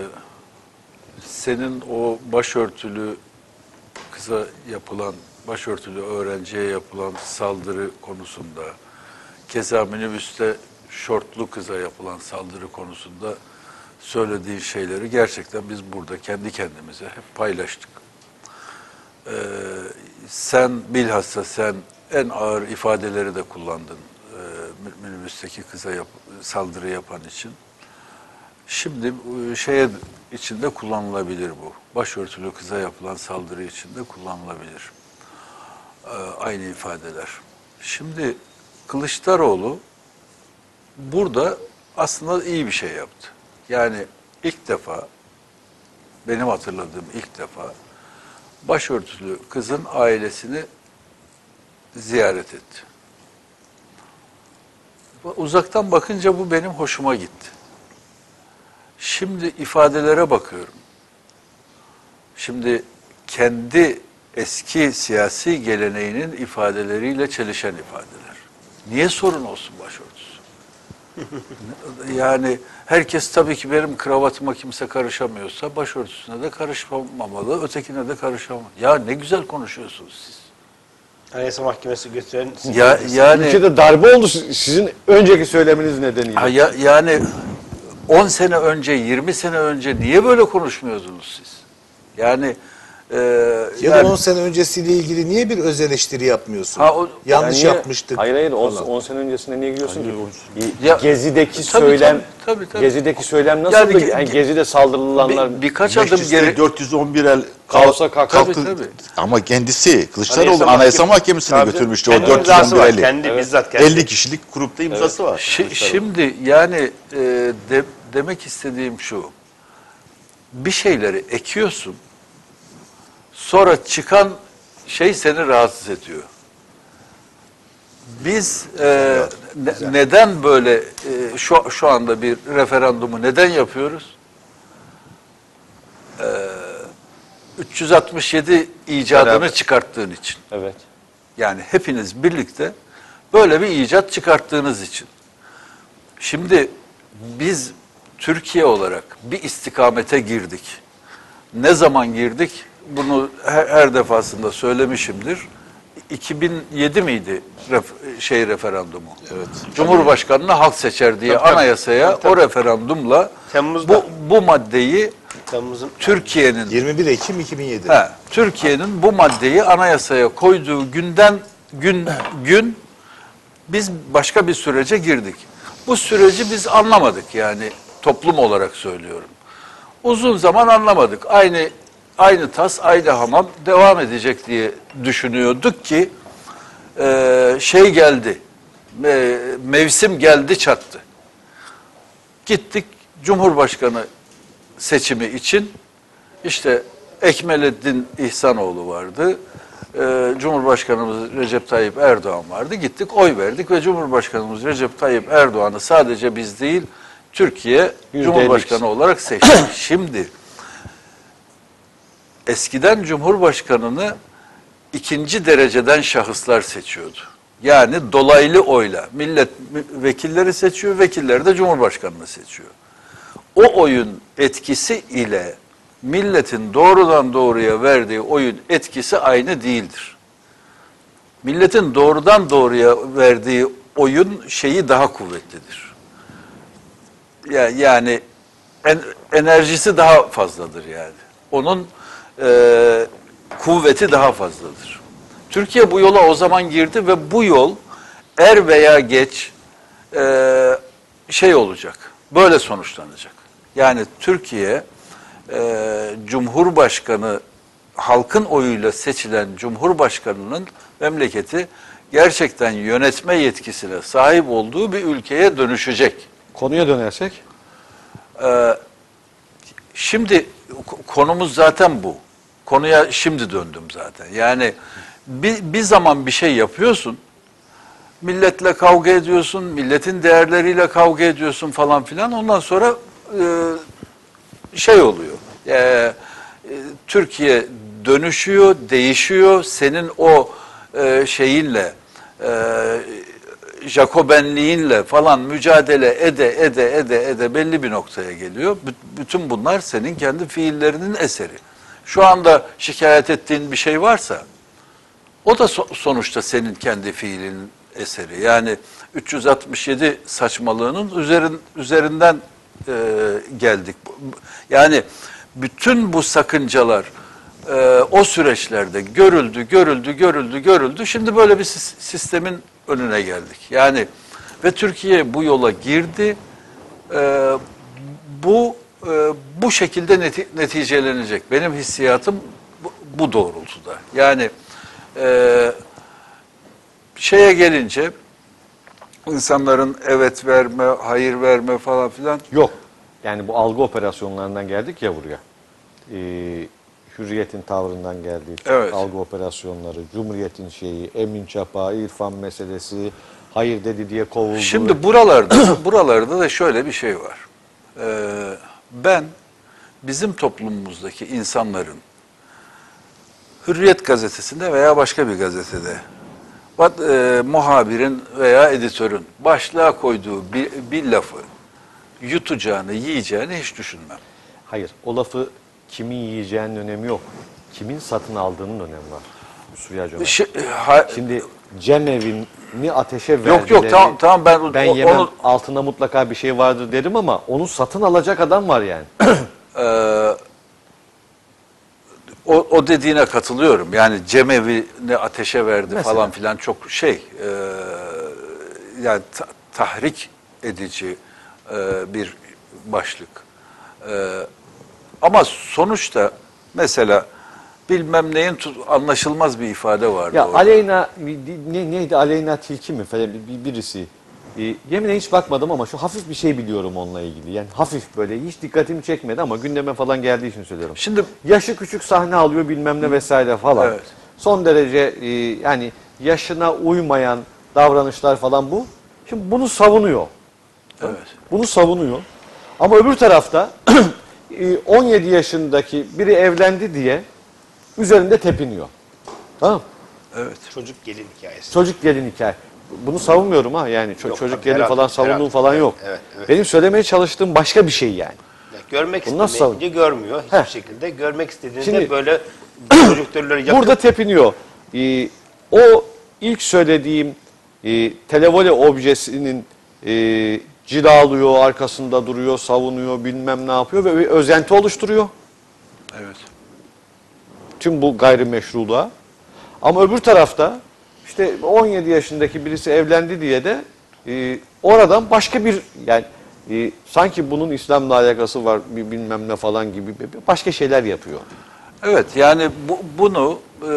senin o başörtülü kıza yapılan, başörtülü öğrenciye yapılan saldırı konusunda, keza minibüste şortlu kıza yapılan saldırı konusunda söylediğin şeyleri gerçekten biz burada kendi kendimize hep paylaştık. Ee, sen bilhassa sen en ağır ifadeleri de kullandın e, minibüsteki kıza yap, saldırı yapan için. Şimdi e, şeye içinde kullanılabilir bu. Başörtülü kıza yapılan saldırı içinde kullanılabilir. Ee, aynı ifadeler. Şimdi Kılıçdaroğlu burada aslında iyi bir şey yaptı. Yani ilk defa, benim hatırladığım ilk defa başörtülü kızın ailesini ziyaret etti. Uzaktan bakınca bu benim hoşuma gitti. Şimdi ifadelere bakıyorum. Şimdi kendi eski siyasi geleneğinin ifadeleriyle çelişen ifadeler. Niye sorun olsun başörtüsü? Yani herkes tabii ki benim kravatıma kimse karışamıyorsa başörtüsüne de karışmamalı, ötekine de karışamamalı. Ya ne güzel konuşuyorsunuz siz. Anayasa Mahkemesi götüren... Ya, yani Ülkede darbe oldu sizin önceki söyleminiz nedeniyle. ha, ya, yani on sene önce, yirmi sene önce niye böyle konuşmuyordunuz siz? Yani e, Ya yani- da on sene öncesiyle ilgili niye bir öz eleştiri yapmıyorsun? Ha, o- Yanlış Yani niye- yapmıştık. Hayır hayır falan. on sene öncesinde niye giriyorsun ki? Ya- Gezi'deki Tabii, söylem tabii, tabii, tabii. Gezi'deki söylem nasıldı? Yani Yani, ge- Gezi'de saldırılanlar bir, birkaç adım Mecliste geri dört yüz on bir el Kaosa kalk- Tabii, kalktı. tabii. Ama kendisi Kılıçdaroğlu Anayasa Anayasa, Mahkemesi- Mahkemesi'ne Tabii. götürmüştü. Kendi O dört yüz imzası on bir var. eli. Kendi bizzat kendi. elli kişilik grupta imzası var. Şi- şimdi yani e, de- demek istediğim şu. Bir şeyleri ekiyorsun. Sonra çıkan şey seni rahatsız ediyor. Biz e, ne- neden böyle e, şu şu anda bir referandumu neden yapıyoruz? E, üç yüz altmış yedi icadını Beraber. çıkarttığın için. Evet. Yani hepiniz birlikte böyle bir icat çıkarttığınız için. Şimdi biz Türkiye olarak bir istikamete girdik. Ne zaman girdik? Bunu her, her defasında söylemişimdir. iki bin yedi miydi ref- şey referandumu? Evet. Cumhurbaşkanını halk seçer diye Tabii, tabii. anayasaya Tabii, tabii. o referandumla Temmuz'da. bu, bu maddeyi Temmuz'un Türkiye'nin yirmi bir Ekim iki bin yedi. He, Türkiye'nin bu maddeyi anayasaya koyduğu günden gün gün biz başka bir sürece girdik. Bu süreci biz anlamadık yani toplum olarak söylüyorum. Uzun zaman anlamadık. Aynı aynı tas, aynı hamam devam edecek diye düşünüyorduk ki e, şey geldi. e, mevsim geldi çattı. Gittik Cumhurbaşkanı seçimi için işte Ekmeleddin İhsanoğlu vardı. Ee, Cumhurbaşkanımız Recep Tayyip Erdoğan vardı. Gittik oy verdik ve Cumhurbaşkanımız Recep Tayyip Erdoğan'ı sadece biz değil Türkiye Yüzde Cumhurbaşkanı elli. olarak seçti. Şimdi eskiden Cumhurbaşkanını ikinci dereceden şahıslar seçiyordu. Yani dolaylı oyla millet vekilleri seçiyor, vekilleri de Cumhurbaşkanını seçiyor. O oyun etkisi ile milletin doğrudan doğruya verdiği oyun etkisi aynı değildir. Milletin doğrudan doğruya verdiği oyun şeyi daha kuvvetlidir. Ya- Yani en- enerjisi daha fazladır yani. Onun e, kuvveti daha fazladır. Türkiye bu yola o zaman girdi ve bu yol er veya geç e, şey olacak. Böyle sonuçlanacak. Yani Türkiye e, Cumhurbaşkanı halkın oyuyla seçilen Cumhurbaşkanının memleketi gerçekten yönetme yetkisine sahip olduğu bir ülkeye dönüşecek. Konuya dönersek Ee, şimdi ko- konumuz zaten bu. Konuya şimdi döndüm zaten. Yani bir, bir zaman bir şey yapıyorsun, milletle kavga ediyorsun, milletin değerleriyle kavga ediyorsun falan filan. Ondan sonra e, şey oluyor. E, e, Türkiye dönüşüyor, değişiyor. Senin o e, şeyinle, e, Jacobenliğinle falan mücadele ede ede ede ede belli bir noktaya geliyor. Bü- bütün bunlar senin kendi fiillerinin eseri. Şu anda şikayet ettiğin bir şey varsa o da so- sonuçta senin kendi fiilinin eseri. Yani üç yüz altmış yedi saçmalığının üzerin, üzerinden e, geldik. Yani bütün bu sakıncalar e, o süreçlerde görüldü, görüldü, görüldü, görüldü. Şimdi böyle bir sis- sistemin önüne geldik. Yani ve Türkiye bu yola girdi. E, bu e, bu şekilde neti- neticelenecek. Benim hissiyatım bu, bu doğrultuda. Yani e, şeye gelince insanların evet verme, hayır verme falan filan. yok. Yani bu algı operasyonlarından geldik ya buraya. Ee, Hürriyet'in tavrından geldik. Evet. Algı operasyonları, Cumhuriyet'in şeyi, Emin Çapa, İrfan meselesi, hayır dedi diye kovuldu. Şimdi buralarda buralarda da şöyle bir şey var. Ee, ben bizim toplumumuzdaki insanların Hürriyet gazetesinde veya başka bir gazetede e, muhabirin veya editörün başlığa koyduğu bir, bir lafı yutacağını, yiyeceğini hiç düşünmem. Hayır, o lafı kimin yiyeceğinin önemi yok. Kimin satın aldığının önemi var. Süreyya Cömert. Şi- ha- Şimdi cemevi'ni ateşe verdileri... Yok yok tamam tamam ben, Ben o- yemem, onu altında mutlaka bir şey vardır derim ama onu satın alacak adam var yani. Ee, O, o dediğine katılıyorum. Yani cemevi'ni ateşe verdi Mesela. falan filan çok şey, e, yani ta- tahrik edici e, bir başlık. E, ama sonuçta mesela bilmem neyin tut- anlaşılmaz bir ifade vardı Ya orada. Aleyna ne, neydi Aleyna Tilki mi falan bir, birisi. E, yeminle hiç bakmadım ama şu hafif bir şey biliyorum onunla ilgili. Yani hafif böyle hiç dikkatimi çekmedi ama gündeme falan geldiği için söylüyorum. Şimdi Yaşı küçük sahne alıyor bilmem ne vesaire falan. Evet. Son derece e, yani yaşına uymayan davranışlar falan bu. Şimdi bunu savunuyor. evet. Bunu savunuyor. Ama öbür tarafta e, on yedi yaşındaki biri evlendi diye üzerinde tepiniyor. Tamam mı? Evet. Çocuk gelin hikayesi. Çocuk gelin hikaye. Bunu savunmuyorum ha yani ço- Yok, çocuk tabii, gelin herhalde, falan savunduğum herhalde. falan Evet, yok. evet, evet. Benim söylemeye çalıştığım başka bir şey yani. Ya görmek Bunu nasıl istemeyince görmüyor hiçbir Heh. şekilde. Görmek istediğinde Şimdi- böyle projektörleri yakıp Burada tepiniyor. Ee, o ilk söylediğim e, televole objesinin e, cilalıyor, arkasında duruyor, savunuyor, bilmem ne yapıyor ve bir özenti oluşturuyor. Evet. Tüm bu gayrimeşruluğa. Ama öbür tarafta işte on yedi yaşındaki birisi evlendi diye de e, oradan başka bir yani e, sanki bunun İslam'la alakası var bir bilmem ne falan gibi başka şeyler yapıyor. Evet, yani bu, bunu e,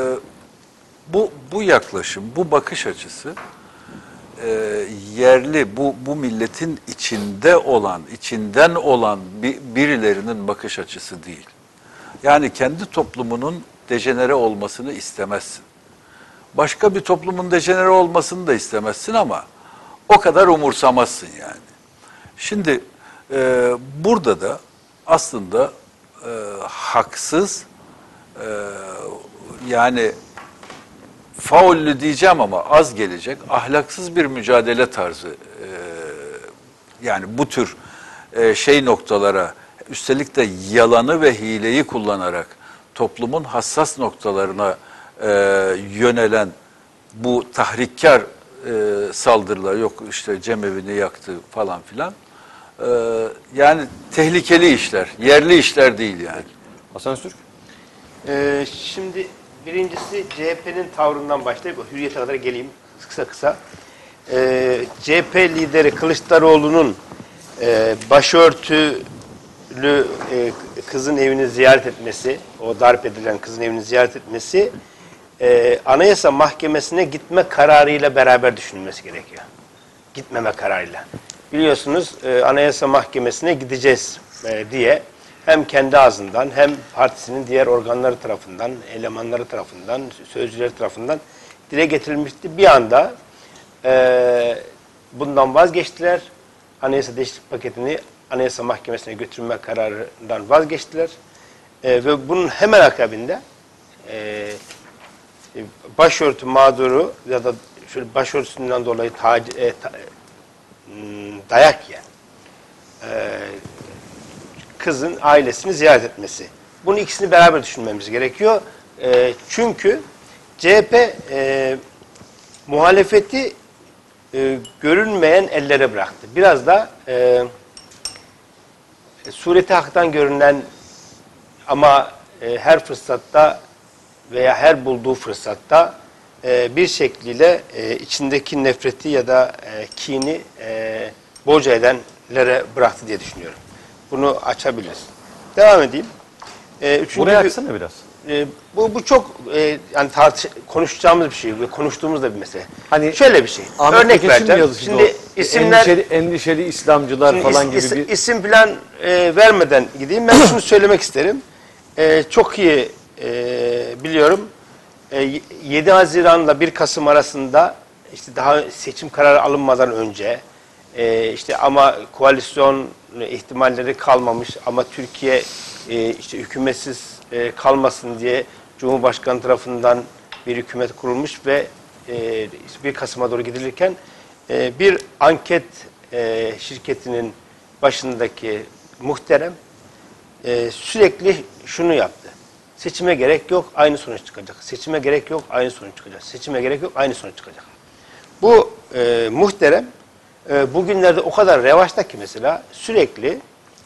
bu bu yaklaşım, bu bakış açısı e, yerli bu bu milletin içinde olan, içinden olan bir, birilerinin bakış açısı değil. Yani kendi toplumunun dejenere olmasını istemezsin. Başka bir toplumun dejenere olmasını da istemezsin ama o kadar umursamazsın yani. Şimdi e, burada da aslında e, haksız e, yani faullü diyeceğim ama az gelecek ahlaksız bir mücadele tarzı e, yani bu tür e, şey noktalara üstelik de yalanı ve hileyi kullanarak toplumun hassas noktalarına e, yönelen bu tahrikkar e, saldırılar yok işte cemevini yaktı falan filan e, yani tehlikeli işler, yerli işler değil yani. Hasan Öztürk? Ee, şimdi birincisi C H P'nin tavrından başlayıp Hürriyet'e kadar geleyim kısa kısa. Ee, C H P lideri Kılıçdaroğlu'nun e, başörtülü e, kızın evini ziyaret etmesi, o darp edilen kızın evini ziyaret etmesi e, Anayasa Mahkemesi'ne gitme kararıyla beraber düşünülmesi gerekiyor. Gitmeme kararıyla. Biliyorsunuz e, Anayasa Mahkemesi'ne gideceğiz e, diye hem kendi ağzından hem partisinin diğer organları tarafından, elemanları tarafından, sözcüleri tarafından dile getirilmişti. Bir anda e, bundan vazgeçtiler. Anayasa değişiklik paketini Anayasa Mahkemesi'ne götürme kararından vazgeçtiler. E, ve bunun hemen akabinde e, başörtü mağduru ya da şöyle başörtüsünden dolayı tac- e, ta, dayak yiyen e, kızın ailesini ziyaret etmesi. Bunun ikisini beraber düşünmemiz gerekiyor. E, çünkü C H P e, muhalefeti e, görünmeyen ellere bıraktı. Biraz da e, sureti haktan görünen ama e, her fırsatta veya her bulduğu fırsatta e, bir şekliyle e, içindeki nefreti ya da e, kini e, boca edenlere bıraktı diye düşünüyorum. Bunu açabiliriz. Devam edeyim. E, üçüncü Buraya bir- açsana biraz. e, bu, bu çok e, yani tartış konuşacağımız bir şey ve konuştuğumuz da bir mesele. Hani Şöyle bir şey. Ahmet Örnek Ökeç'in vereceğim. yazısında Şimdi o, isimler endişeli, endişeli İslamcılar Şimdi falan is- gibi is- bir isim plan e, vermeden gideyim. Ben şunu söylemek isterim. E, çok iyi e, biliyorum. E, yedi Haziran'la bir Kasım arasında işte daha seçim kararı alınmadan önce e, işte ama koalisyon ihtimalleri kalmamış ama Türkiye e, işte hükümetsiz e, kalmasın diye Cumhurbaşkanı tarafından bir hükümet kurulmuş ve e, işte bir Kasım'a doğru gidilirken e, bir anket e, şirketinin başındaki muhterem e, sürekli şunu yaptı. Seçime gerek yok, aynı sonuç çıkacak. Seçime gerek yok, aynı sonuç çıkacak. Seçime gerek yok, aynı sonuç çıkacak. Bu e, muhterem e, bugünlerde o kadar revaçta ki mesela sürekli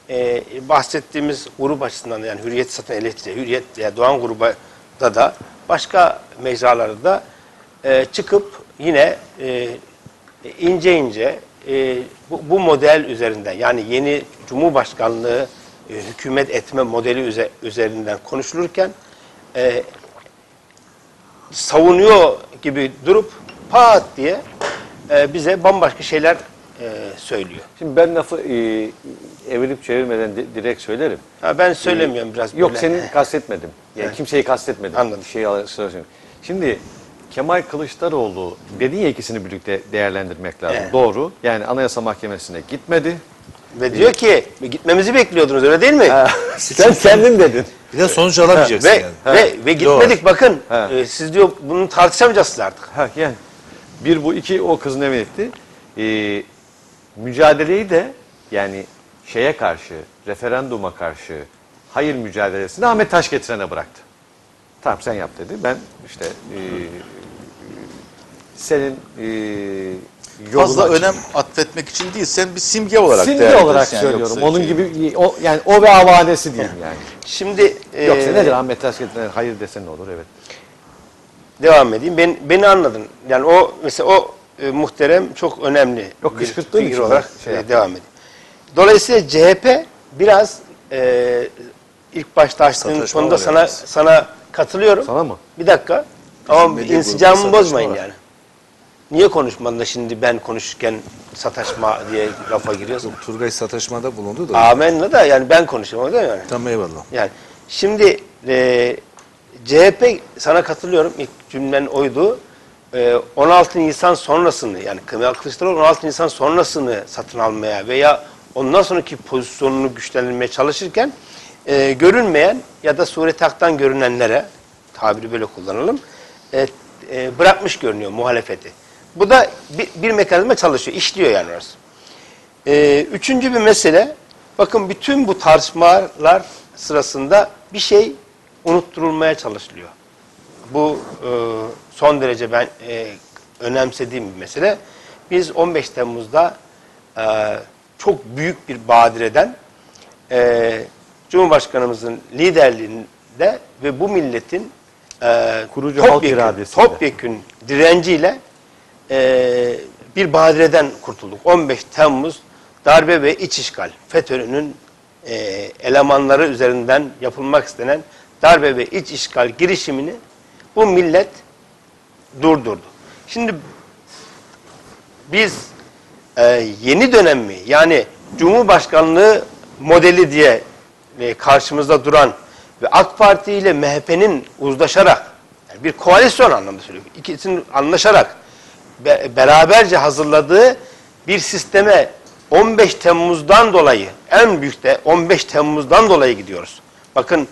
e, bahsettiğimiz grup açısından da, yani Hürriyet satın eleştiri, Hürriyet ya Doğan grubu da da başka mecralarda da e, çıkıp yine e, ince ince e, bu, bu model üzerinden, yani yeni Cumhurbaşkanlığı e, hükümet etme modeli üze, üzerinden konuşulurken e, savunuyor gibi durup pat diye e, bize bambaşka şeyler e, söylüyor. Şimdi ben lafı e, evirip çevirmeden di- direkt söylerim. Ha, ben söylemiyorum biraz Yok böyle. senin kastetmedim. Yani Evet. kimseyi kastetmedim. Anladım. Bir şey söyleyeyim. Şimdi Kemal Kılıçdaroğlu dedin ya, ikisini birlikte değerlendirmek lazım. Evet. Doğru. Yani Anayasa Mahkemesi'ne gitmedi. Ve diyor ki gitmemizi bekliyordunuz, öyle değil mi? Sen kendin dedin. Bir de sonuç alamayacaksın Ve, yani. ve, ve gitmedik, bakın. Ha. E, siz diyor bunu tartışamayacaksınız artık. Ha, yani bir bu, iki o kızın emin etti. Ee, mücadeleyi de yani şeye karşı, referanduma karşı hayır mücadelesini Ahmet Taşgetiren'e bıraktı. Tamam sen yap dedi. Ben işte e, senin e, yolunu Fazla açayım. önem atfetmek için değil, sen bir simge olarak Simge değerlendirirsin olarak yani, söylüyorum. yoksa Onun şey- gibi o yani o ve avanesi diyeyim yani. Şimdi e, Yoksa nedir Ahmet Taşgetiren'e hayır desen ne olur, evet. devam edeyim. Ben, beni anladın. Yani o mesela o e, muhterem çok önemli. Yok, bir kışkırttığın figür için olarak şey e, yaptım. devam edeyim. Dolayısıyla C H P biraz e, ilk başta açtığın Sataşma konuda var sana yalnız. sana katılıyorum. Sana mı? Bir dakika. Ama medya insicamımı grubunda bozmayın sataşma yani. Niye konuşmadın da şimdi ben konuşurken sataşma diye lafa giriyorsun? Turgay sataşmada bulundu da. Amenna da yani ben konuşuyorum, değil mi yani? Tamam, eyvallah. Yani şimdi e, C H P, sana katılıyorum, ilk cümlen oydu. E, on altı Nisan sonrasını, yani Kemal Kılıçdaroğlu on altı Nisan sonrasını satın almaya veya ondan sonraki pozisyonunu güçlendirmeye çalışırken e, görünmeyen ya da sureti haktan görünenlere, tabiri böyle kullanalım, e, e, bırakmış görünüyor muhalefeti. Bu da bir, bir mekanizma çalışıyor, işliyor yani orası. E, üçüncü bir mesele, bakın bütün bu tartışmalar sırasında bir şey unutturulmaya çalışılıyor. Bu e, son derece ben e, önemsediğim bir mesele. Biz on beş Temmuz'da e, çok büyük bir badireden e, Cumhurbaşkanımızın liderliğinde ve bu milletin e, Kurucu halk topyekün, iradesiyle. topyekün direnciyle e, bir badireden kurtulduk. on beş Temmuz darbe ve iç işgal, FETÖ'nün e, elemanları üzerinden yapılmak istenen darbe ve iç işgal girişimini bu millet durdurdu. Şimdi biz e, yeni dönem mi, yani Cumhurbaşkanlığı modeli diye e, karşımızda duran ve AK Parti ile M H P'nin uzlaşarak, yani bir koalisyon anlamda söylüyorum, ikisinin anlaşarak be, beraberce hazırladığı bir sisteme on beş Temmuz'dan dolayı, en büyük de on beş Temmuz'dan dolayı gidiyoruz. Bakın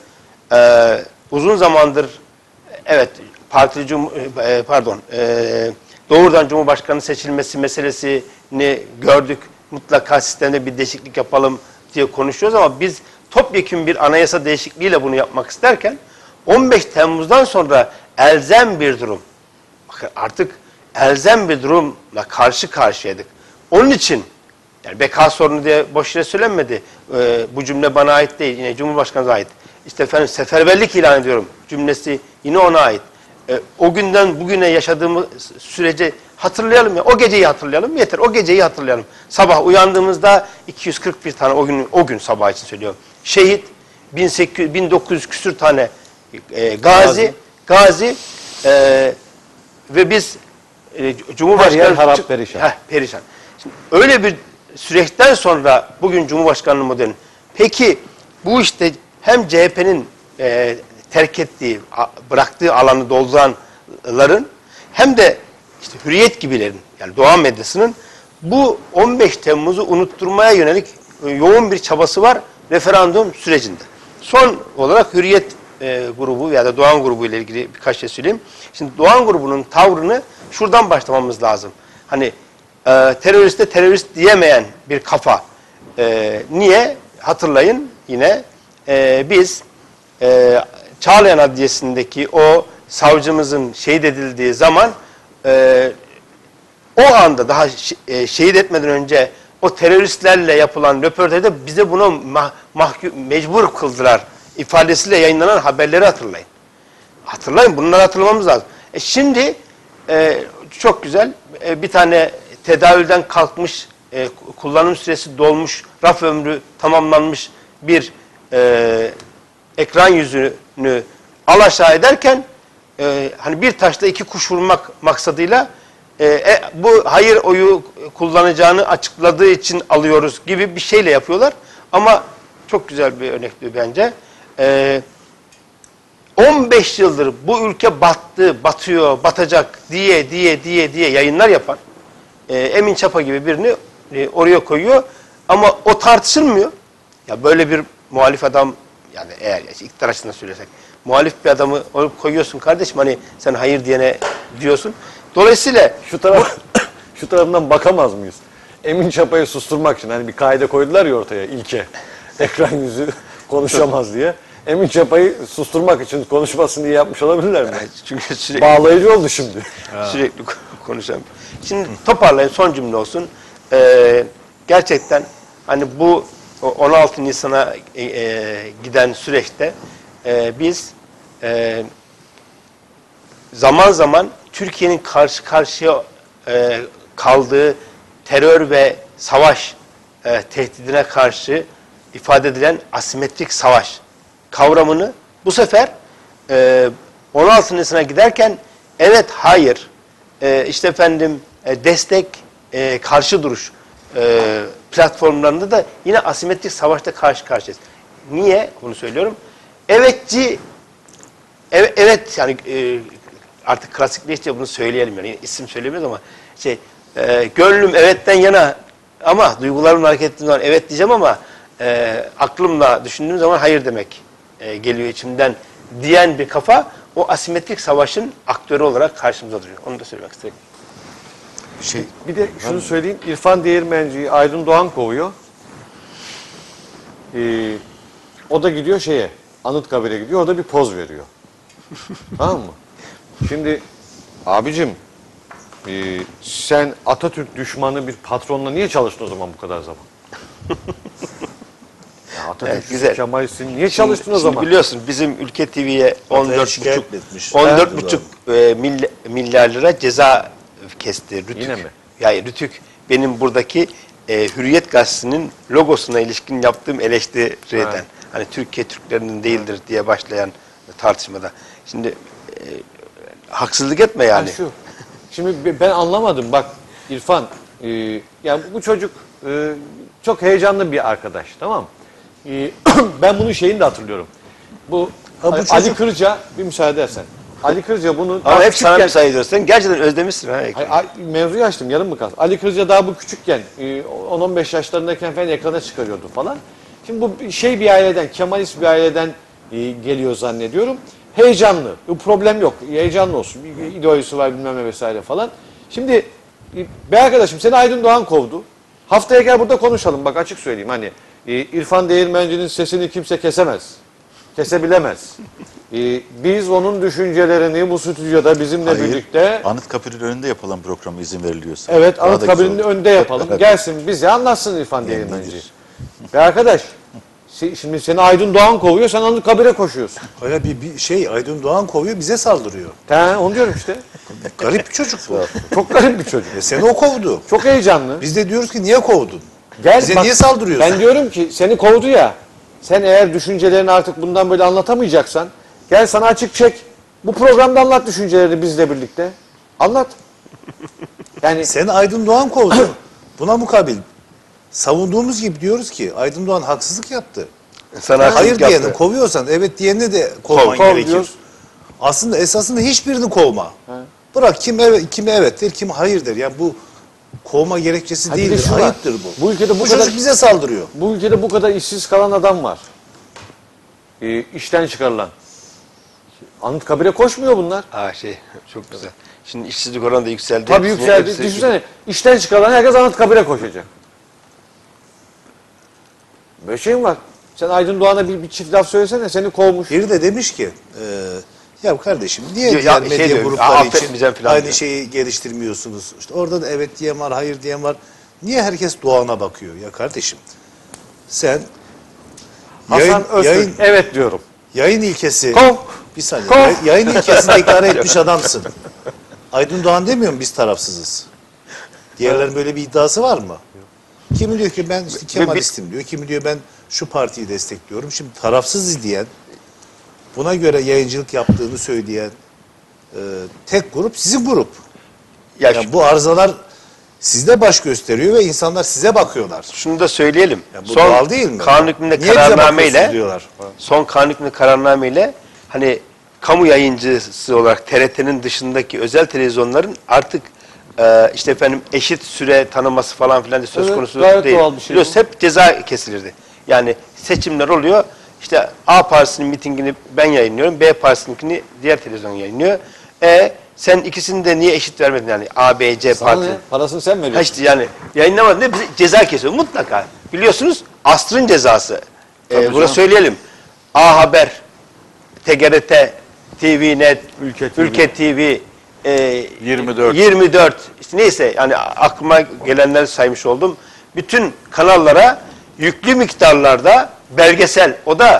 e, uzun zamandır evet partili cum e, pardon e, doğrudan Cumhurbaşkanı seçilmesi meselesini gördük. Mutlaka sistemde bir değişiklik yapalım diye konuşuyoruz ama biz topyekün bir anayasa değişikliğiyle bunu yapmak isterken on beş Temmuz'dan sonra elzem bir durum. Bakın artık elzem bir durumla karşı karşıyaydık. Onun için yani beka sorunu diye boş yere söylenmedi. Ee, bu cümle bana ait değil. Yine Cumhurbaşkanı'na ait. İşte efendim seferberlik ilan ediyorum cümlesi yine ona ait. Ee, o günden bugüne yaşadığımız süreci hatırlayalım ya. O geceyi hatırlayalım. Yeter. O geceyi hatırlayalım. Sabah uyandığımızda iki yüz kırk bir tane o gün o gün sabah için söylüyorum. Şehit bin sekiz yüz bin dokuz yüz küsür tane e, gazi gazi e, ve biz e, Cumhurbaşkanı Her yer harap perişan. Heh, perişan. Şimdi öyle bir süreçten sonra bugün Cumhurbaşkanlığı modeli. Peki bu işte hem C H P'nin e, terk ettiği, a, bıraktığı alanı dolduranların hem de işte Hürriyet gibilerin, yani Doğan medyasının bu on beş Temmuz'u unutturmaya yönelik e, yoğun bir çabası var referandum sürecinde. Son olarak Hürriyet e, grubu ya da Doğan grubu ile ilgili birkaç şey söyleyeyim. Şimdi Doğan grubunun tavrını şuradan başlamamız lazım. Hani e, teröriste terörist diyemeyen bir kafa. E, niye? Hatırlayın yine e, biz e, Çağlayan Adliyesi'ndeki o savcımızın şehit edildiği zaman e, o anda daha e, şehit etmeden önce o teröristlerle yapılan röportajda bize buna mah, mahkum, mecbur kıldılar ifadesiyle yayınlanan haberleri hatırlayın. Hatırlayın, bunları hatırlamamız lazım. E şimdi e, çok güzel e, bir tane tedavülden kalkmış, e, kullanım süresi dolmuş, raf ömrü tamamlanmış bir e, ekran yüzünü alaşağı ederken e, hani bir taşla iki kuş vurmak maksadıyla e, e, bu hayır oyu kullanacağını açıkladığı için alıyoruz gibi bir şeyle yapıyorlar. Ama çok güzel bir örnekti bence. E, on beş yıldır bu ülke battı, batıyor, batacak diye diye diye diye yayınlar yapan e, Emin Çapa gibi birini e, oraya koyuyor. Ama o tartışılmıyor. Ya böyle bir muhalif adam, yani eğer iktidar açısından söylesek, muhalif bir adamı koyuyorsun kardeşim, hani sen hayır diyene diyorsun. Dolayısıyla Şu taraf şu tarafından bakamaz mıyız? Emin Çapa'yı susturmak için hani bir kaide koydular ya ortaya ilke. Ekran yüzü konuşamaz diye. Emin Çapa'yı susturmak için konuşmasın diye yapmış olabilirler mi? çünkü sürekli, Bağlayıcı oldu şimdi. sürekli konuşan. Şimdi toparlayın, son cümle olsun. Ee, gerçekten hani bu on altı Nisan'a e, e, giden süreçte e, biz e, zaman zaman Türkiye'nin karşı karşıya e, kaldığı terör ve savaş e, tehdidine karşı ifade edilen asimetrik savaş kavramını bu sefer e, on altı Nisan'a giderken evet, hayır, e, işte efendim e, destek, e, karşı duruş e, platformlarında da yine asimetrik savaşta karşı karşıyayız. Niye bunu söylüyorum? Evetçi, evet, evet yani e, artık klasikleşti, bunu söyleyelim yani isim söylemiyoruz ama şey e, gönlüm evetten yana ama duygularımla hareket ettiğim zaman evet diyeceğim ama e, aklımla düşündüğüm zaman hayır demek e, geliyor içimden diyen bir kafa o asimetrik savaşın aktörü olarak karşımıza duruyor. Onu da söylemek istedim. Şey, Bir de şunu söyleyeyim. İrfan Değirmenci'yi Aydın Doğan kovuyor. Ee, o da gidiyor şeye, Anıtkabir'e gidiyor. Orada bir poz veriyor. Tamam mı? Şimdi abicim e, sen Atatürk düşmanı bir patronla niye çalıştın o zaman bu kadar zaman? Ya Atatürk Evet, güzel. Kemalist'in niye çalıştın o Şimdi zaman? biliyorsun bizim Ülke T V'ye on dört buçuk şikayet etmiş. on dört buçuk e, milyar, milyar lira ceza kesti Rütük. Yine mi? Yani Rütük benim buradaki e, Hürriyet Gazetesi'nin logosuna ilişkin yaptığım eleştiriden. Ha. Hani Türkiye Türklerinin değildir diye başlayan tartışmada. Şimdi e, haksızlık etme yani. Ha, şu. Şimdi ben anlamadım bak İrfan. E, yani bu çocuk e, çok heyecanlı bir arkadaş, tamam mı? E, ben bunun şeyini de hatırlıyorum. Bu, Ha, bu Ali çocuk- Kırca, bir müsaade edersen. Ali Kırca bunu Ama daha hep sana küçükken- müsaade ediyorsun. Sen gerçekten özlemişsin. Ha, Hayır, ay- mevzuyu açtım, yarım mı kaldı? Ali Kırca daha bu küçükken, e, on on beş yaşlarındayken falan ekrana çıkarıyordu falan. Şimdi bu bir şey bir aileden, Kemalist bir aileden e, geliyor zannediyorum. Heyecanlı, bir problem yok, heyecanlı olsun, bir ideolojisi var bilmem ne vesaire falan. Şimdi e, be arkadaşım seni Aydın Doğan kovdu. Haftaya gel burada konuşalım, bak açık söyleyeyim hani e, İrfan Değirmenci'nin sesini kimse kesemez, kesebilemez. E, biz onun düşüncelerini bu stüdyoda bizimle hayır, birlikte... Anıtkabir'in önünde yapılan programa izin veriliyorsa. Evet, Daha da Anıtkabir'in güzel olur. önünde yapalım. Evet. Gelsin bize anlatsın İrfan Yani Değirmenci. nedir? Ve arkadaş, si- şimdi seni Aydın Doğan kovuyor, sen Anıtkabir'e koşuyorsun. Öyle bir, bir şey Aydın Doğan kovuyor, bize saldırıyor. He, onu diyorum işte. Garip bir çocuk bu. Çok garip bir çocuk. E seni o kovdu. Çok heyecanlı. Biz de diyoruz ki niye kovdun? Gel, Bize bak, niye saldırıyorsun? Ben diyorum ki seni kovdu ya, sen eğer düşüncelerini artık bundan böyle anlatamayacaksan, gel sana açık çek. Bu programda anlat düşüncelerini bizle birlikte. Anlat. Yani Sen Aydın Doğan kovdu. Buna mukabil savunduğumuz gibi diyoruz ki Aydın Doğan haksızlık yaptı. Sana Hayır haksızlık diyeni yaptı. kovuyorsan evet diyeni de kovman Kov, kov gerekir. diyoruz. Aslında esasında hiçbirini kovma. Bırak kim evet kim evet der, kim hayır der. Yani bu kovma gerekçesi Ha, bir de değildir. şu var. Ayıptır bu. Bu ülkede bu bu kadar- çocuk bize saldırıyor. bu ülkede bu kadar işsiz kalan adam var. Ee, işten çıkarılan. Anıtkabir'e koşmuyor bunlar. Ha şey çok güzel. Şimdi işsizlik oranı da yükseldi. Tabii Hepsini- yükseldi. hepsi- Düşünsene işten çıkarılan herkes Anıtkabir'e koşacak. Böyle şey mi var? Sen Aydın Doğan'a bir, bir çift laf söylesene, seni kovmuş. Biri de demiş ki e, ya kardeşim niye Ya- diğer ya medya şey diyor, grupları aferin için bize falan aynı diyor. şeyi geliştirmiyorsunuz? İşte orada da evet diyen var, hayır diyen var. Niye herkes Doğan'a bakıyor ya kardeşim? Sen Hasan yayın, Öztürk, yayın, evet diyorum. yayın ilkesi Kov. bir saniye. Kov. Yay- Yayın ilkesini deklare etmiş adamsın. Aydın Doğan demiyor mu biz tarafsızız? Diğerlerin böyle bir iddiası var mı? Kimi diyor ki ben işte Kemalistim diyor. Kimi diyor ben şu partiyi destekliyorum. Şimdi tarafsız diyen, buna göre yayıncılık yaptığını söyleyen e, tek grup sizin grup. Ya Yani bu arızalar sizde baş gösteriyor ve insanlar size bakıyorlar. şunu da söyleyelim. Ya bu doğal değil mi? Kanun hükmünde Niye bize kararnameyle bakıyorsunuz diyorlar. son kanun hükmünde kararnameyle hani kamu yayıncısı olarak T R T'nin dışındaki özel televizyonların artık e, işte efendim eşit süre tanıması falan filan da söz Evet, konusu gayet değil. doğal bir şey Biliyorsun bu. hep ceza kesilirdi. Yani seçimler oluyor. İşte A partisinin mitingini ben yayınlıyorum. B partisininkini diğer televizyon yayınlıyor. E sen ikisini de niye eşit vermedin yani A, B, C Sana parti? ne? Parasını sen Ha veriyorsun. işte yani yayınlamadı ne bize ceza kesiyor mutlaka. Biliyorsunuz asrın cezası. Ee, bunu canım. söyleyelim. A Haber, T G R T, T V Net, Ülke T V. Ülke T V, e, yirmi dört. yirmi dört işte neyse yani aklıma gelenleri saymış oldum. Bütün kanallara yüklü miktarlarda belgesel, o da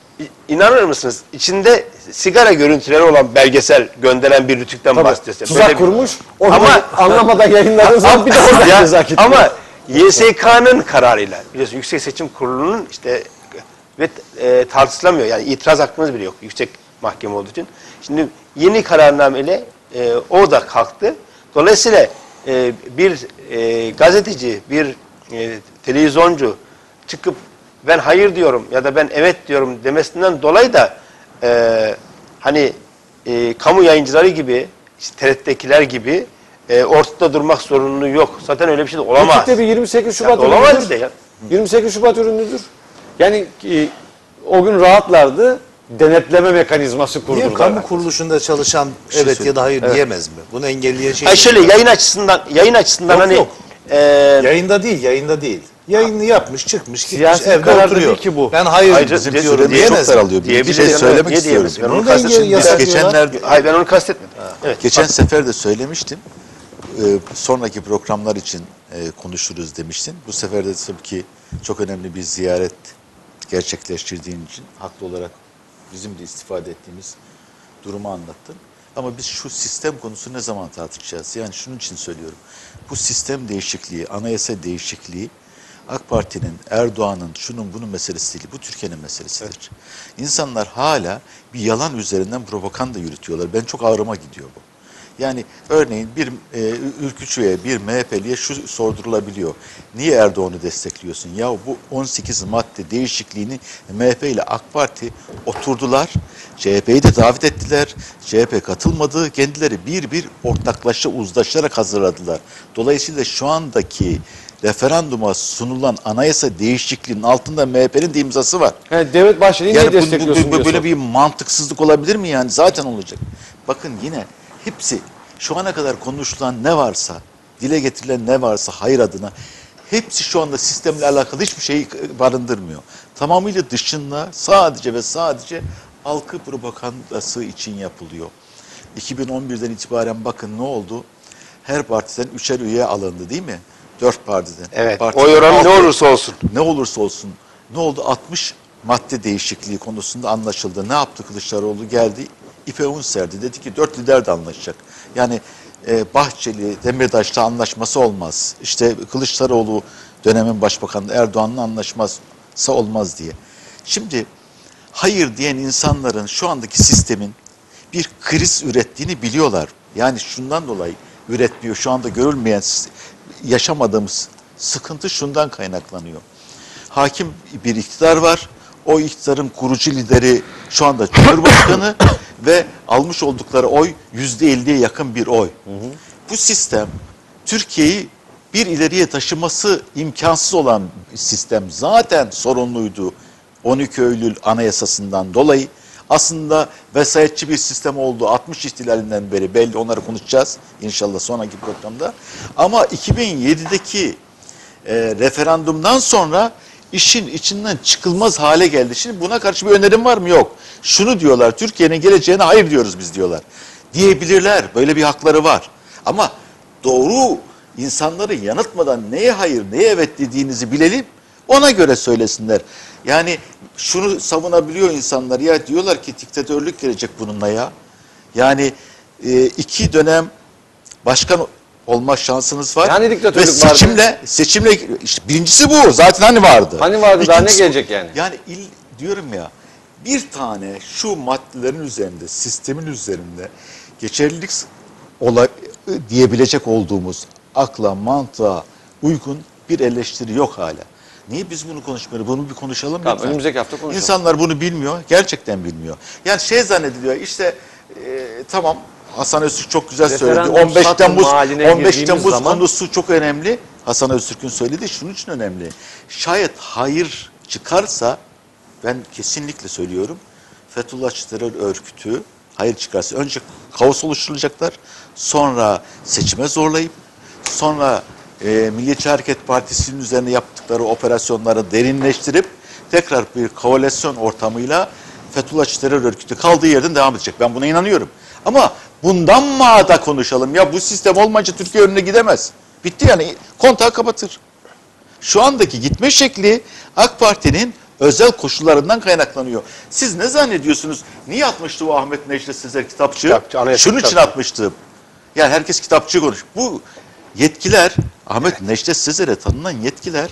i- inanır mısınız içinde sigara görüntüleri olan belgesel gönderen bir rütükten bahsediyoruz. Tuzak Böyle bir- kurmuş. Onu Ama- anlamadan yayınladığın zaman bir de oradan Ya, ceza kilitli. ama Y S K'nın kararıyla biliyorsun Yüksek Seçim Kurulu'nun işte ve e, tartışılamıyor yani itiraz hakkımız bile yok yüksek mahkeme olduğu için. Şimdi yeni kararnameyle e, o da kalktı. Dolayısıyla e, bir e, gazeteci, bir e, televizyoncu çıkıp ben hayır diyorum ya da ben evet diyorum demesinden dolayı da e, hani e, kamu yayıncıları gibi işte T R T'dekiler gibi e, ortada durmak zorunluluğu yok. Zaten öyle bir şey de olamaz. Hukukta bir yirmi sekiz Şubat Ya, olamaz ürünüdür. bir de ya. yirmi sekiz Şubat ürünüdür. Yani e, o gün rahatlardı. Denetleme mekanizması Niye kurdular. kamu kuruluşunda çalışan şey evet ya da hayır Evet. diyemez mi? Bunu engelleyen şey Ay mi? şöyle yayın açısından yayın açısından Yok, hani yok. e, Yayında değil, yayında değil. Yayını yapmış, çıkmış, gitmiş, Siyasi evde karar oturuyor. değil ki bu. Ben hayır Ayrıca Bizim diye- diyorum süremiz çok diyemez mi? daralıyor. Bir Diyebilir şey miyim? söylemek Niye istiyorum. diyemez? Ben Bunu onu da kastetmedim. engel- Biz yasak geçenlerde, Hayır ben onu kastetmedim. Evet. geçen sefer de söylemiştim. Ee, sonraki programlar için e, konuşuruz demiştin. Bu sefer de tabii ki çok önemli bir ziyaret gerçekleştirdiğin için haklı olarak bizim de istifade ettiğimiz durumu anlattın. Ama biz şu sistem konusu ne zaman tartışacağız? Yani şunun için söylüyorum. Bu sistem değişikliği, anayasa değişikliği AK Parti'nin, Erdoğan'ın, şunun bunun meselesi değil. Bu Türkiye'nin meselesidir. Evet. İnsanlar hala bir yalan üzerinden propaganda yürütüyorlar. Ben çok ağrıma gidiyor bu. Yani örneğin bir e, ülkücüye, bir M H P'liye şu sordurulabiliyor. Niye Erdoğan'ı destekliyorsun? Ya bu on sekiz madde değişikliğini M H P ile AK Parti oturdular. C H P'yi de davet ettiler. C H P katılmadı. Kendileri bir bir ortaklaşa uzlaşarak hazırladılar. Dolayısıyla şu andaki referanduma sunulan anayasa değişikliğinin altında M H P'nin de imzası var. Yani Devlet Bahçeli'yi Yani niye bu- bu- destekliyorsun bu- diye böyle sor. bir mantıksızlık olabilir mi yani? Zaten olacak. Bakın yine hepsi şu ana kadar konuşulan ne varsa, dile getirilen ne varsa hayır adına hepsi şu anda sistemle alakalı hiçbir şeyi barındırmıyor. Tamamıyla dışında sadece ve sadece halkı propagandası için yapılıyor. iki bin on birden itibaren bakın ne oldu? Her partiden üçer üye alındı değil mi? Dört partiden. Evet. Partiden Oy oranı ne altı- olursa olsun. ne olursa olsun. Ne oldu? altmış madde değişikliği konusunda anlaşıldı. Ne yaptı Kılıçdaroğlu? Geldi, ipe un serdi. Dedi ki dört lider de anlaşacak. Yani e, Bahçeli, Demirtaş'la anlaşması olmaz. İşte Kılıçdaroğlu dönemin başbakanı Erdoğan'la anlaşması olmaz diye. Şimdi hayır diyen insanların şu andaki sistemin bir kriz ürettiğini biliyorlar. Yani şundan dolayı üretmiyor. Şu anda görülmeyen, yaşamadığımız sıkıntı şundan kaynaklanıyor. Hakim bir iktidar var. O iktidarın kurucu lideri şu anda Cumhurbaşkanı ve almış oldukları oy yüzde elliye yakın bir oy. Hı hı. Bu sistem Türkiye'yi bir ileriye taşıması imkansız olan sistem zaten sorunluydu. on iki Eylül Anayasası'ndan dolayı aslında vesayetçi bir sistem oldu. altmış ihtilalinden beri belli, onları konuşacağız inşallah sonraki programda. Ama iki bin yedideki e, referandumdan sonra işin içinden çıkılmaz hale geldi. Şimdi buna karşı bir önerim var mı? Yok. Şunu diyorlar, Türkiye'nin geleceğine hayır diyoruz biz diyorlar. Diyebilirler, böyle bir hakları var. Ama doğru insanları yanıltmadan neye hayır, neye evet dediğinizi bilelim. Ona göre söylesinler. Yani şunu savunabiliyor insanlar. Ya diyorlar ki diktatörlük gelecek bununla ya. Yani e, iki dönem başkan olma şansınız var. Yani diktatörlük ve seçimle, seçimle işte birincisi bu. Zaten hani vardı. Hani vardı, daha ne İkincisi- gelecek yani? Yani il, diyorum ya, bir tane şu maddelerin üzerinde, sistemin üzerinde geçerlilik ola, diyebilecek olduğumuz akla, mantığa uygun bir eleştiri yok hala. Niye biz bunu konuşmuyoruz? Bunu bir konuşalım Tamam, lütfen. önümüzdeki hafta konuşalım. İnsanlar bunu bilmiyor. Gerçekten bilmiyor. Yani şey zannediliyor işte e, tamam Hasan Öztürk çok güzel söyledi. Referandum on beş satın Temmuz haline on beş girdiğimiz Temmuz zaman- konusu çok önemli. Hasan Öztürk'ün söylediği şunun için önemli. Şayet hayır çıkarsa ben kesinlikle söylüyorum. Fethullahçı terör örgütü hayır çıkarsa önce kaos oluşturulacaklar. Sonra seçime zorlayıp sonra e, Milliyetçi Hareket Partisi'nin üzerine yaptıkları operasyonları derinleştirip tekrar bir koalisyon ortamıyla Fethullahçı terör örgütü kaldığı yerden devam edecek. Ben buna inanıyorum. Ama bundan mı da konuşalım? Ya bu sistem olmayınca Türkiye önüne gidemez. Bitti yani. Kontağı kapatır. Şu andaki gitme şekli AK Parti'nin özel koşullarından kaynaklanıyor. Siz ne zannediyorsunuz? Niye atmıştı o Ahmet Necdet Sezer kitapçı? Kitapçı, anayasa Şunun için kitapçı. atmıştı. Yani herkes kitapçı konuş. Bu yetkiler, Ahmet Necdet Sezer'e tanınan yetkiler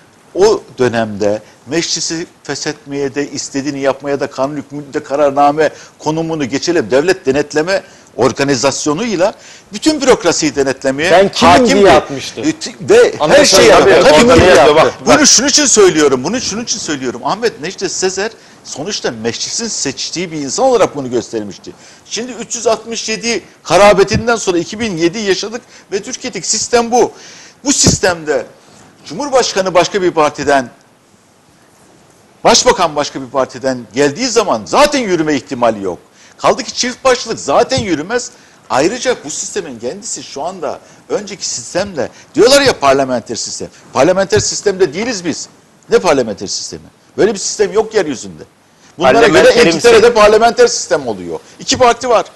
o dönemde meclisi feshetmeye de istediğini yapmaya da kanun hükmünde kararname konumunu geçelim. Devlet denetleme organizasyonuyla bütün bürokrasiyi denetlemeye Ben kimim hakimdi. diye atmıştı. E, t- Ve her Anayasa şeyi tabii, yaptı. orada Tabii ne bunu yazıyor? yaptı. Bak, Bunu şunun için söylüyorum. Bunu şunun için söylüyorum. Ahmet Necdet Sezer sonuçta meclisin seçtiği bir insan olarak bunu göstermişti. Şimdi üç yüz altmış yedi harabetinden sonra iki bin yedi yaşadık ve Türkiye'deki sistem bu. Bu sistemde Cumhurbaşkanı başka bir partiden, Başbakan başka bir partiden geldiği zaman zaten yürüme ihtimali yok. Kaldı ki çift başlık zaten yürümez. Ayrıca bu sistemin kendisi şu anda önceki sistemle diyorlar ya parlamenter sistem. Parlamenter sistemde değiliz biz. Ne parlamenter sistemi? Böyle bir sistem yok yeryüzünde. Bunlara göre Parlamenterimsi- İngiltere'de parlamenter sistem oluyor. İki parti var.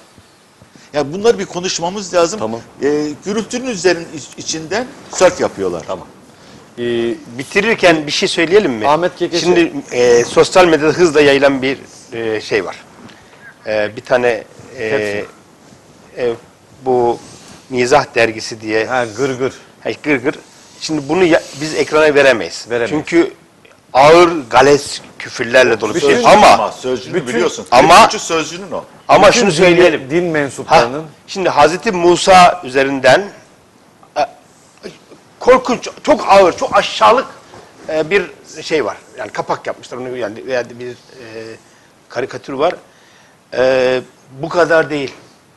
Ya bunları bir konuşmamız lazım. Tamam. Ee, gürültünün üzerinin içinden sörf yapıyorlar. Tamam. Bitirirken bir şey söyleyelim mi? Ahmet Kekeçi- Şimdi e, sosyal medyada hızla yayılan bir e, şey var. E, bir tane e, e, bu Mizah dergisi diye Ha, gır gır. Hay gır gır. Şimdi bunu ya- biz ekrana veremeyiz. Veremeyiz. Çünkü ağır gales küfürlerle dolu. Bütün- Bütün, ama Ama sözcüğünü bütün- biliyorsun. ama- Küçük sözcüğünün o. ama Bütün şunu din- söyleyelim. Din Ha, mensuplarının şimdi Hazreti Musa üzerinden e, korkunç, çok ağır, çok aşağılık e, bir şey var. Yani kapak yapmışlar onu yani veya bir e, karikatür var. E, bu kadar değil.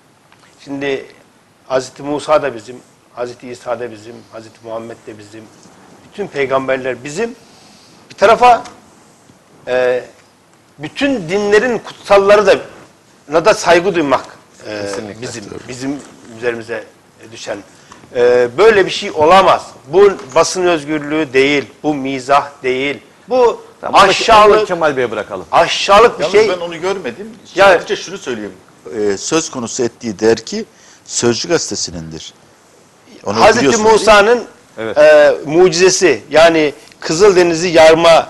Şimdi Hazreti Musa da bizim, Hazreti İsa da bizim, Hazreti Muhammed de bizim. Bütün peygamberler bizim. Bir tarafa e, bütün dinlerin kutsalları da na da saygı duymak e, Kesinlikle. bizim bizim üzerimize düşen. E, böyle bir şey olamaz. Bu basın özgürlüğü değil, bu mizah değil. Bu Tamam, onu aşağılık Kemal Bey'e bırakalım. aşağılık bir Yalnız şey. ben onu görmedim. Yani- Sadece şunu söyleyeyim. Ee, söz konusu ettiği dergi Sözcü Gazetesi'nindir. Onu Hazreti biliyorsunuz değil mi? Musa'nın Evet. e, mucizesi yani Kızıldeniz'i yarma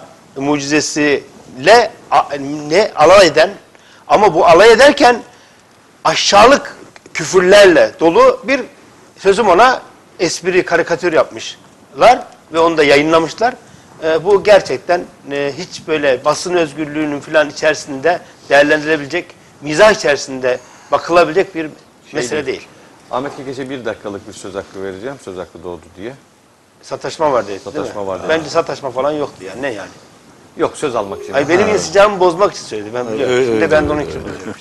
mucizesiyle a- ne alay eden ama bu alay ederken aşağılık küfürlerle dolu bir sözüm ona espri karikatür yapmışlar ve onu da yayınlamışlar. E, bu gerçekten e, hiç böyle basın özgürlüğünün falan içerisinde değerlendirilebilecek, mizah içerisinde bakılabilecek bir mesele değil. Ahmet Kekeç'e bir dakikalık bir söz hakkı vereceğim. Söz hakkı doğdu diye. Sataşma var dedi. Sataşma değil mi? var dedi. Bence sataşma falan yoktu yani. Ne yani? Yok, söz almak için. Ay benim insicamımı bozmak için söyledi. Ben biliyorum. öyle, Şimdi öyle, ben de onun öyle, için öyle. bozuyorum.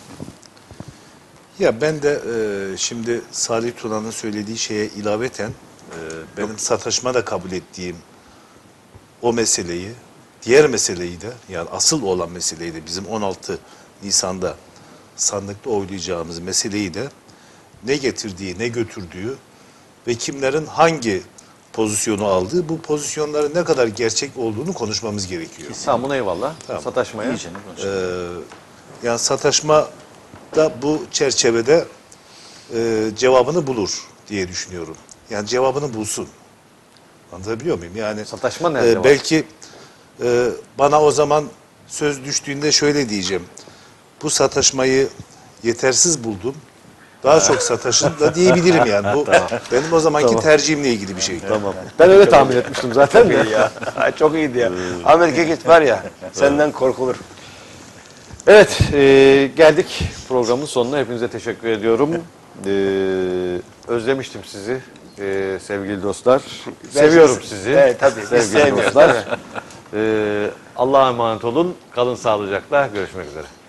Ya ben de e, şimdi Salih Tuna'nın söylediği şeye ilaveten e, benim sataşma da kabul ettiğim o meseleyi, diğer meseleyi de yani asıl olan meseleyi de bizim on altı Nisan'da sandıkta oylayacağımız meseleyi de ne getirdiği, ne götürdüğü ve kimlerin hangi pozisyonu aldığı, bu pozisyonların ne kadar gerçek olduğunu konuşmamız gerekiyor. Tamam, buna eyvallah. Tamam. Sataşmaya. Ee, yani sataşma da bu çerçevede e, cevabını bulur diye düşünüyorum. Yani cevabını bulsun. Anlatabiliyor muyum? Yani Sataşma nerede e, var? belki e, bana o zaman söz düştüğünde şöyle diyeceğim. Bu sataşmayı yetersiz buldum. Daha çok sataşın da diyebilirim yani. Bu benim o zamanki tercihimle ilgili bir şey. Tamam. Ben öyle tahmin etmiştim zaten de. ya. Çok iyiydi ya. Ahmet Kekit var ya, senden korkulur. Evet, e, geldik programın sonuna. Hepinize teşekkür ediyorum. E, özlemiştim sizi e, sevgili dostlar. Seviyorum sizi. Evet tabii. Biz Sevgili sevmiyoruz, dostlar. değil mi? E, Allah'a emanet olun. Kalın sağlıcakla. Görüşmek üzere.